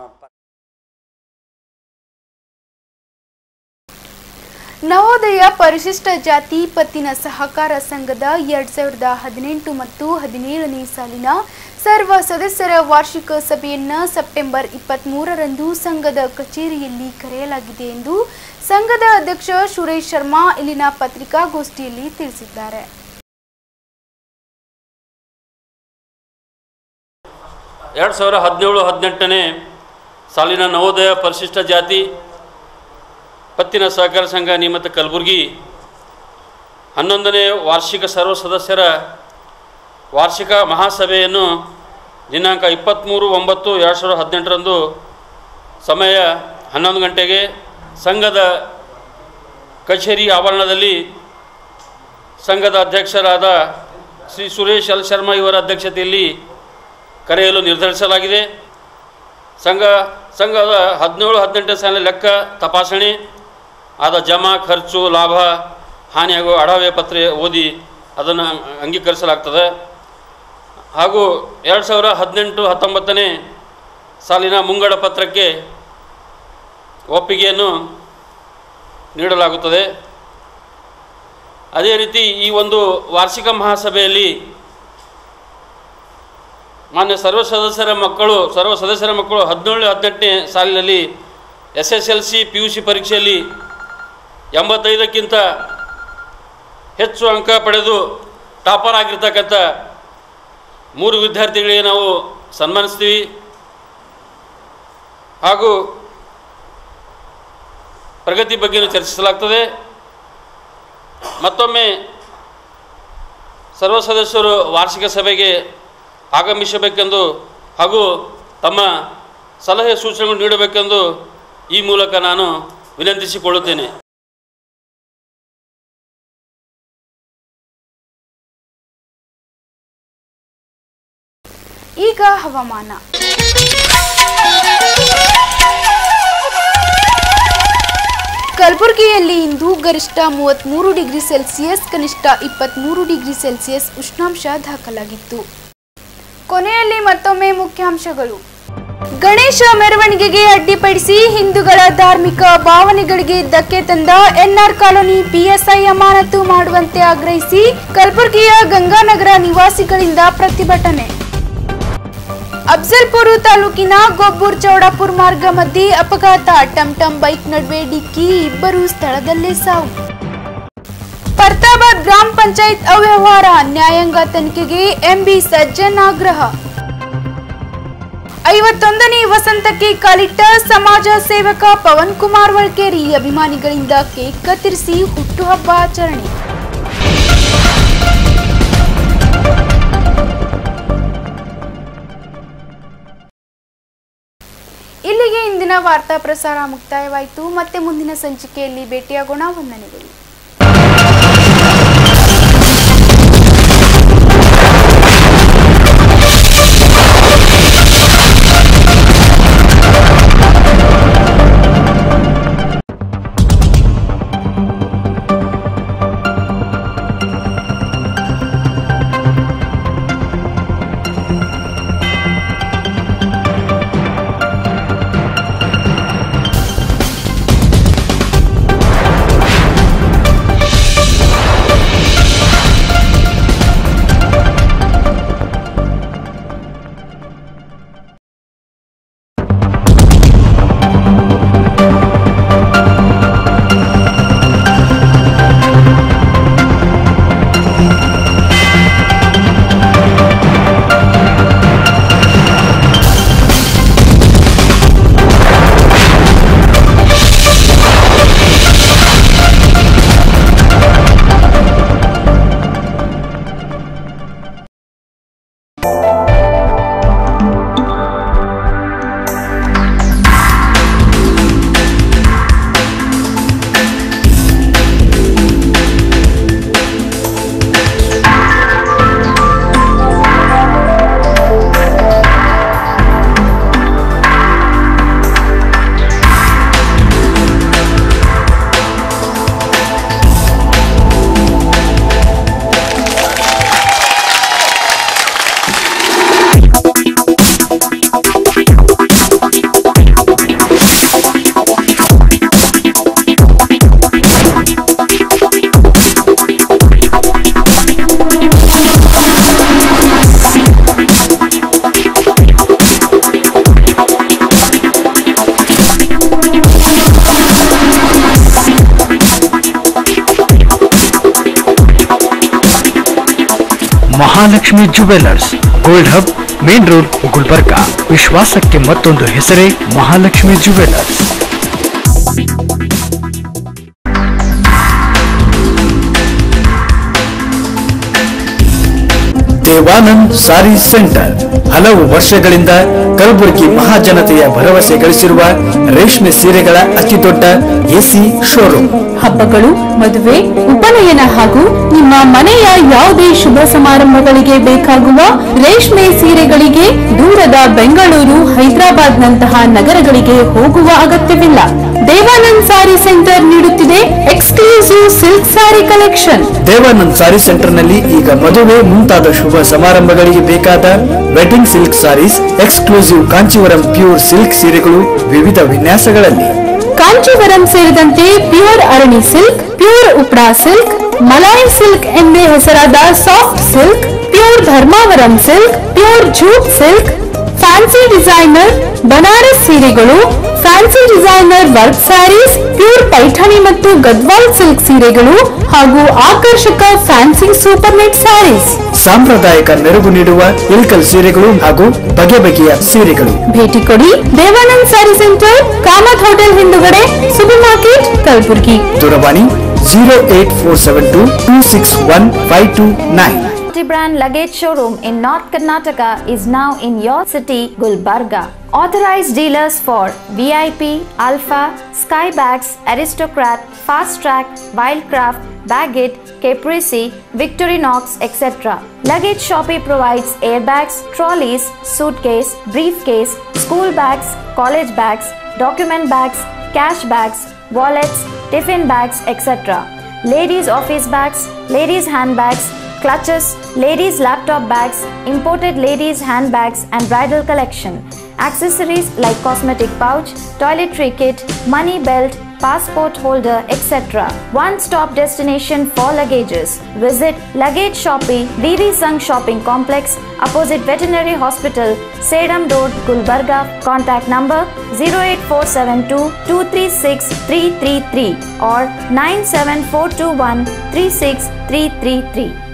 ನವೋದಯ ಪರಿಶಿಷ್ಟ ಜಾತಿ ಪತ್ತಿನ ಸಹಕಾರ ಸಂಘದ ಎರಡ್ ಸಾವಿರದ ಹದಿನೆಂಟು ಮತ್ತು ಹದಿನೇಳನೇ ಸಾಲಿನ ಸರ್ವ ಸದಸ್ಯರ ವಾರ್ಷಿಕ ಸಭೆಯನ್ನು ಸೆಪ್ಟೆಂಬರ್ ಇಪ್ಪತ್ತ್ಮೂರರಂದು ಸಂಘದ ಕಚೇರಿಯಲ್ಲಿ ಕರೆಯಲಾಗಿದೆ ಎಂದು ಸಂಘದ ಅಧ್ಯಕ್ಷ ಸುರೇಶ್ ಶರ್ಮಾ ಇಲ್ಲಿನ ಪತ್ರಿಕಾಗೋಷ್ಠಿಯಲ್ಲಿ ತಿಳಿಸಿದ್ದಾರೆ. ಎರಡು ಸಾವಿರ ಹದಿನೇಳು ಹದಿನೆಂಟನೇ ಸಾಲಿನ ನವೋದಯ ಪರಿಶಿಷ್ಟ ಜಾತಿ ಪತ್ತಿನ ಸಹಕಾರ ಸಂಘ ನಿಯಮಿತ ಕಲಬುರಗಿ ಹನ್ನೊಂದನೇ ವಾರ್ಷಿಕ ಸರ್ವ ಸದಸ್ಯರ ವಾರ್ಷಿಕ ಮಹಾಸಭೆಯನ್ನು ದಿನಾಂಕ ಇಪ್ಪತ್ತ್ಮೂರು ಒಂಬತ್ತು ಎರಡು ಸಾವಿರದ ಹದಿನೆಂಟರಂದು ಸಮಯ ಹನ್ನೊಂದು ಗಂಟೆಗೆ ಸಂಘದ ಕಚೇರಿ ಆವರಣದಲ್ಲಿ ಸಂಘದ ಅಧ್ಯಕ್ಷರಾದ ಶ್ರೀ ಸುರೇಶ್ ಎಲ್ ಶರ್ಮಾ ಇವರ ಅಧ್ಯಕ್ಷತೆಯಲ್ಲಿ ಕರೆಯಲು ನಿರ್ಧರಿಸಲಾಗಿದೆ. ಸಂಘ ಸಂಘದ ಹದಿನೇಳು ಹದಿನೆಂಟನೇ ಸಾಲಿನ ಲೆಕ್ಕ ತಪಾಸಣೆ ಆದ ಜಮಾ, ಖರ್ಚು, ಲಾಭ, ಹಾನಿ ಹಾಗೂ ಅಡಾವೆ ಪತ್ರ ಓದಿ ಅದನ್ನು ಅಂಗೀಕರಿಸಲಾಗ್ತದೆ. ಹಾಗೂ ಎರಡು ಸಾವಿರ ಹದಿನೆಂಟು ಹತ್ತೊಂಬತ್ತನೇ ಸಾಲಿನ ಮುಂಗಡ ಪತ್ರಕ್ಕೆ ಒಪ್ಪಿಗೆಯನ್ನು ನೀಡಲಾಗುತ್ತದೆ. ಅದೇ ರೀತಿ ಈ ಒಂದು ವಾರ್ಷಿಕ ಮಹಾಸಭೆಯಲ್ಲಿ ಮಾನ್ಯ ಸರ್ವ ಸದಸ್ಯರ ಮಕ್ಕಳು ಸರ್ವ ಸದಸ್ಯರ ಮಕ್ಕಳು ಹದಿನೇಳು ಹದಿನೆಂಟನೇ ಸಾಲಿನಲ್ಲಿ S S L C P U C ಪರೀಕ್ಷೆಯಲ್ಲಿ ಎಂಬತ್ತೈದಕ್ಕಿಂತ ಹೆಚ್ಚು ಅಂಕ ಪಡೆದು ಟಾಪರ್ ಆಗಿರ್ತಕ್ಕಂಥ ಮೂರು ವಿದ್ಯಾರ್ಥಿಗಳಿಗೆ ನಾವು ಸನ್ಮಾನಿಸ್ತೀವಿ. ಹಾಗೂ ಪ್ರಗತಿ ಬಗ್ಗೆಯೂ ಚರ್ಚಿಸಲಾಗ್ತದೆ. ಮತ್ತೊಮ್ಮೆ ಸರ್ವ ಸದಸ್ಯರು ವಾರ್ಷಿಕ ಸಭೆಗೆ ಆಗಮಿಸಬೇಕೆಂದು ಹಾಗೂ ತಮ್ಮ ಸಲಹೆ ಸೂಚನೆಗಳು ನೀಡಬೇಕೆಂದು ಈ ಮೂಲಕ ನಾನು ವಿನಂತಿಸಿಕೊಳ್ಳುತ್ತೇನೆ. ಈಗ ಹವಾಮಾನ. ಕಲಬುರಗಿಯಲ್ಲಿ ಇಂದು ಗರಿಷ್ಠ ಮೂವತ್ತ್ಮೂರು ಡಿಗ್ರಿ ಸೆಲ್ಸಿಯಸ್ ಕನಿಷ್ಠ ಇಪ್ಪತ್ತ್ಮೂರು ಡಿಗ್ರಿ ಸೆಲ್ಸಿಯಸ್ ಉಷ್ಣಾಂಶ ದಾಖಲಾಗಿತ್ತು. ಕೊನೆಯಲ್ಲಿ ಮತ್ತೊಮ್ಮೆ ಮುಖ್ಯಾಂಶಗಳು. ಗಣೇಶ ಮೆರವಣಿಗೆಗೆ ಅಡ್ಡಿಪಡಿಸಿ ಹಿಂದೂಗಳ ಧಾರ್ಮಿಕ ಭಾವನೆಗಳಿಗೆ ಧಕ್ಕೆ ತಂದ ಎನ್ಆರ್ ಕಾಲೋನಿ ಪಿಎಸ್ಐ ಅಮಾನತು ಮಾಡುವಂತೆ ಆಗ್ರಹಿಸಿ ಕಲಬುರಗಿಯ ಗಂಗಾನಗರ ನಿವಾಸಿಗಳಿಂದ ಪ್ರತಿಭಟನೆ. ಅಫ್ಜಲ್ಪುರ ತಾಲೂಕಿನ ಗೊಬ್ಬೂರ್ ಚೌಡಾಪುರ ಮಾರ್ಗ ಮಧ್ಯೆ ಅಪಘಾತ, ಟಮ್ ಟಮ್ ಬೈಕ್ ನಡುವೆ ಡಿಕ್ಕಿ, ಇಬ್ಬರು ಸ್ಥಳದಲ್ಲೇ ಸಾವು. ಪರ್ತಾಬಾದ್ ಗ್ರಾಮ ಪಂಚಾಯತ್ ಅವ್ಯವಹಾರ, ನ್ಯಾಯಾಂಗ ತನಿಖೆಗೆ ಎಂಬಿ ಸಜ್ಜನ್ ಆಗ್ರಹ. ಐವತ್ತೊಂದನೇ ವಸಂತಕ್ಕೆ ಕಾಲಿಟ್ಟ ಸಮಾಜ ಸೇವಕ ಪವನ್ ಕುಮಾರ್ ವಳ್ಕೇರಿ, ಅಭಿಮಾನಿಗಳಿಂದ ಕೇಕ್ ಕತ್ತರಿಸಿ ಹುಟ್ಟುಹಬ್ಬ ಆಚರಣೆ. ಇಲ್ಲಿಗೆ ಇಂದಿನ ವಾರ್ತಾ ಪ್ರಸಾರ ಮುಕ್ತಾಯವಾಯಿತು. ಮತ್ತೆ ಮುಂದಿನ ಸಂಚಿಕೆಯಲ್ಲಿ ಭೇಟಿಯಾಗೋಣ. ವಂದನೆಗಳು. Mahalakshmi jewellers, gold hub, main road, Gulbarga. ವಿಶ್ವಾಸಕ್ಕೆ ಮತ್ತೊಂದು ಹೆಸರೇ ಮಹಾಲಕ್ಷ್ಮಿ ಜುವೆಲ್ಲರ್ಸ್. ದೇವಾನಂದ್ ಸಾರಿ ಸೆಂಟರ್ ಹಲವು ವರ್ಷಗಳಿಂದ ಕಲಬುರಗಿ ಮಹಾಜನತೆಯ ಭರವಸೆ ಗಳಿಸಿರುವ ರೇಷ್ಮೆ ಸೀರೆಗಳ ಅತಿದೊಡ್ಡ ಎಸಿ ಶೋರೂಮ್. ಹಬ್ಬಗಳು, ಮದುವೆ, ಉಪನಯನ ಹಾಗೂ ನಿಮ್ಮ ಮನೆಯ ಯಾವುದೇ ಶುಭ ಸಮಾರಂಭಗಳಿಗೆ ಬೇಕಾಗುವ ರೇಷ್ಮೆ ಸೀರೆಗಳಿಗೆ ದೂರದ ಬೆಂಗಳೂರು, ಹೈದರಾಬಾದ್ ನಂತಹ ನಗರಗಳಿಗೆ ಹೋಗುವ ಅಗತ್ಯವಿಲ್ಲ. ದೇವಾನಂದ್ ಸಾರಿ ಸೆಂಟರ್ ನೀಡುತ್ತಿದೆ exclusive silk sari collection. Devanand sari centre ನಲ್ಲಿ ಈಗ ಮದುವೆ ಮುಂತಾದ ಶುಭ ಸಮಾರಂಭಗಳಿಗೆ ಬೇಕಾದ wedding silk saris, exclusive Kanchivaram pure silk ಸೀರೆಗಳು ವಿವಿಧ ವಿನ್ಯಾಸಗಳಲ್ಲಿ. ಕಾಂಚೀವರಂ ಸೇರಿದಂತೆ pure Arani silk, pure Uppada silk, Malai silk ಎಂದೇ ಹೆಸರಾದ soft silk, pure Dharmavaram silk, pure jute silk, fancy designer Banaras ಸೀರೆಗಳು, fancy designer work saris, pure Paithani ಮತ್ತು ಗದ್ವಾಲ್ ಸಿಲ್ಕ್ ಸೀರೆಗಳು ಹಾಗೂ ಆಕರ್ಷಕ ಫ್ಯಾನ್ಸಿ ಸೂಪರ್ ನೆಟ್ ಸ್ಯಾರೀಸ್. ಸಾಂಪ್ರದಾಯಿಕ ಮೆರುಗು ನೀಡುವ ಇಲ್ಕಲ್ ಸೀರೆಗಳು ಹಾಗೂ ಬಗೆ ಬಗೆಯ ಸೀರೆಗಳು. ಭೇಟಿ ಕೊಡಿ ದೇವಾನಂದ್ ಸಾರಿ ಸೆಂಟರ್, ಕಾಮತ್ ಹೋಟೆಲ್ ಹಿಂದುಗಡೆ, ಸೂಪರ್ ಮಾರ್ಕೆಟ್, ಕಲಬುರಗಿ. ದೂರವಾಣಿ zero eight four seven two two six one five two nine. Multi-brand luggage showroom in North Karnataka is now in your city, Gulbarga. Authorized dealers for V I P, Alpha, Skybags, Aristocrat, Fast Track, Wildcraft, Baggett, Caprese, Victorinox, et cetera. Luggage Shoppe provides airbags, trolleys, suitcase, briefcase, school bags, college bags, document bags, cash bags, wallets, tiffin bags, et cetera. Ladies office bags, ladies handbags, clutches, ladies laptop bags, imported ladies handbags and bridal collection. Accessories like cosmetic pouch, toiletry kit, money belt, passport holder, et cetera. One-stop destination for luggages. Visit Luggage Shoppe, V V Sangh Shopping Complex, opposite Veterinary Hospital, Sedam Road, Gulbarga. Contact number zero eight four seven two, two three six, three three three or nine seven four two one, three six three three three.